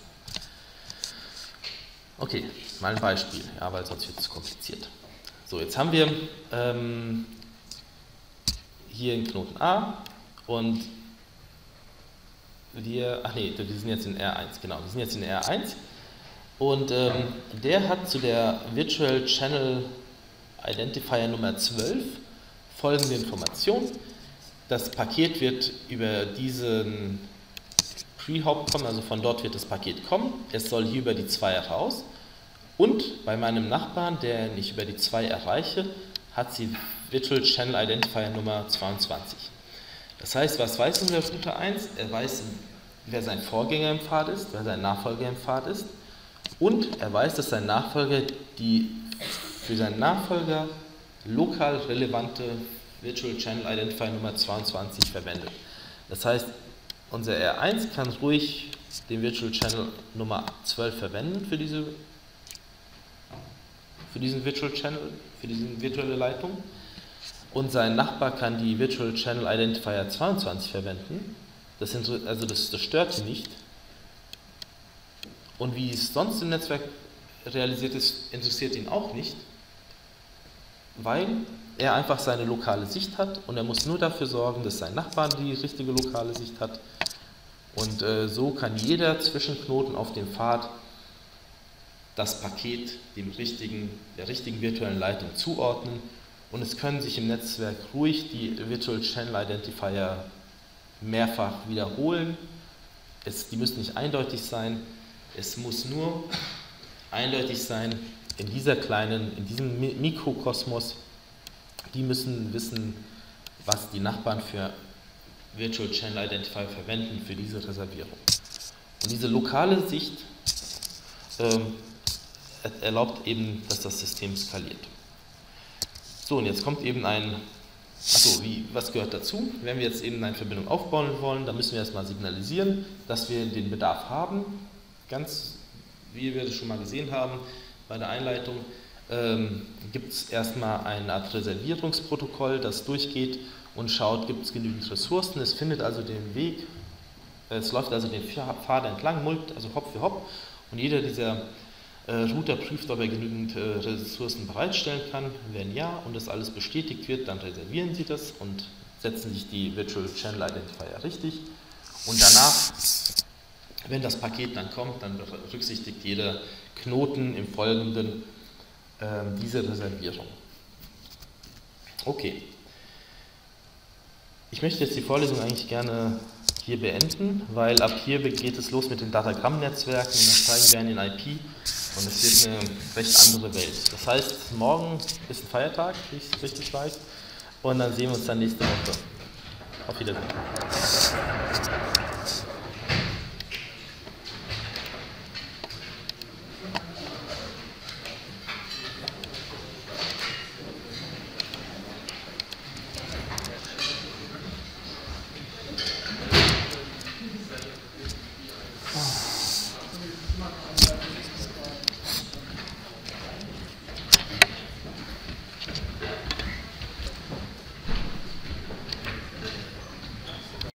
Okay, mal ein Beispiel, ja, weil sonst wird es zu kompliziert. So, jetzt haben wir ähm, hier einen Knoten A und wir, ach nee, wir sind jetzt in R eins, genau, wir sind jetzt in R eins und ähm, der hat zu der Virtual Channel Identifier Nummer zwölf folgende Information. Das Paket wird über diesen Pre-Hop kommen, also von dort wird das Paket kommen. Es soll hier über die zwei raus und bei meinem Nachbarn, der ich über die zwei erreiche, hat sie Virtual Channel Identifier Nummer zweiundzwanzig. Das heißt, was weiß unser Router eins? Er weiß, wer sein Vorgänger im Pfad ist, wer sein Nachfolger im Pfad ist und er weiß, dass sein Nachfolger die für seinen Nachfolger lokal relevante Virtual Channel Identifier Nummer zweiundzwanzig verwendet. Das heißt, unser R eins kann ruhig den Virtual Channel Nummer zwölf verwenden für diese für diesen Virtual Channel, für diese virtuelle Leitung. Und sein Nachbar kann die Virtual Channel Identifier zweiundzwanzig verwenden. Das, also das, das stört ihn nicht. Und wie es sonst im Netzwerk realisiert ist, interessiert ihn auch nicht, weil er einfach seine lokale Sicht hat und er muss nur dafür sorgen, dass sein Nachbar die richtige lokale Sicht hat. Und äh, so kann jeder Zwischenknoten auf dem Pfad das Paket dem richtigen, der richtigen virtuellen Leitung zuordnen. Und es können sich im Netzwerk ruhig die Virtual Channel Identifier mehrfach wiederholen es, die müssen nicht eindeutig sein, es muss nur eindeutig sein, in dieser kleinen, in diesem Mikrokosmos, die müssen wissen, was die Nachbarn für Virtual Channel Identifier verwenden für diese Reservierung. Und diese lokale Sicht ähm, erlaubt eben, dass das System skaliert. So, und jetzt kommt eben ein, achso, wie, was gehört dazu? Wenn wir jetzt eben eine Verbindung aufbauen wollen, dann müssen wir erstmal signalisieren, dass wir den Bedarf haben. Ganz wie wir das schon mal gesehen haben bei der Einleitung, ähm, gibt es erstmal eine Art Reservierungsprotokoll, das durchgeht und schaut, gibt es genügend Ressourcen. Es findet also den Weg, es läuft also den Pfad entlang, mulkt also Hop für Hop, und jeder dieser äh, Router prüft, ob er genügend äh, Ressourcen bereitstellen kann. Wenn ja und das alles bestätigt wird, dann reservieren sie das und setzen sich die Virtual Channel Identifier richtig. Und danach, wenn das Paket dann kommt, dann berücksichtigt jeder Knoten im Folgenden äh, diese Reservierung. Okay. Ich möchte jetzt die Vorlesung eigentlich gerne hier beenden, weil ab hier geht es los mit den Datagramm-Netzwerken und dann zeigen wir einen I P und es wird eine recht andere Welt. Das heißt, morgen ist ein Feiertag, wie ich es richtig weiß, und dann sehen wir uns dann nächste Woche. Auf Wiedersehen.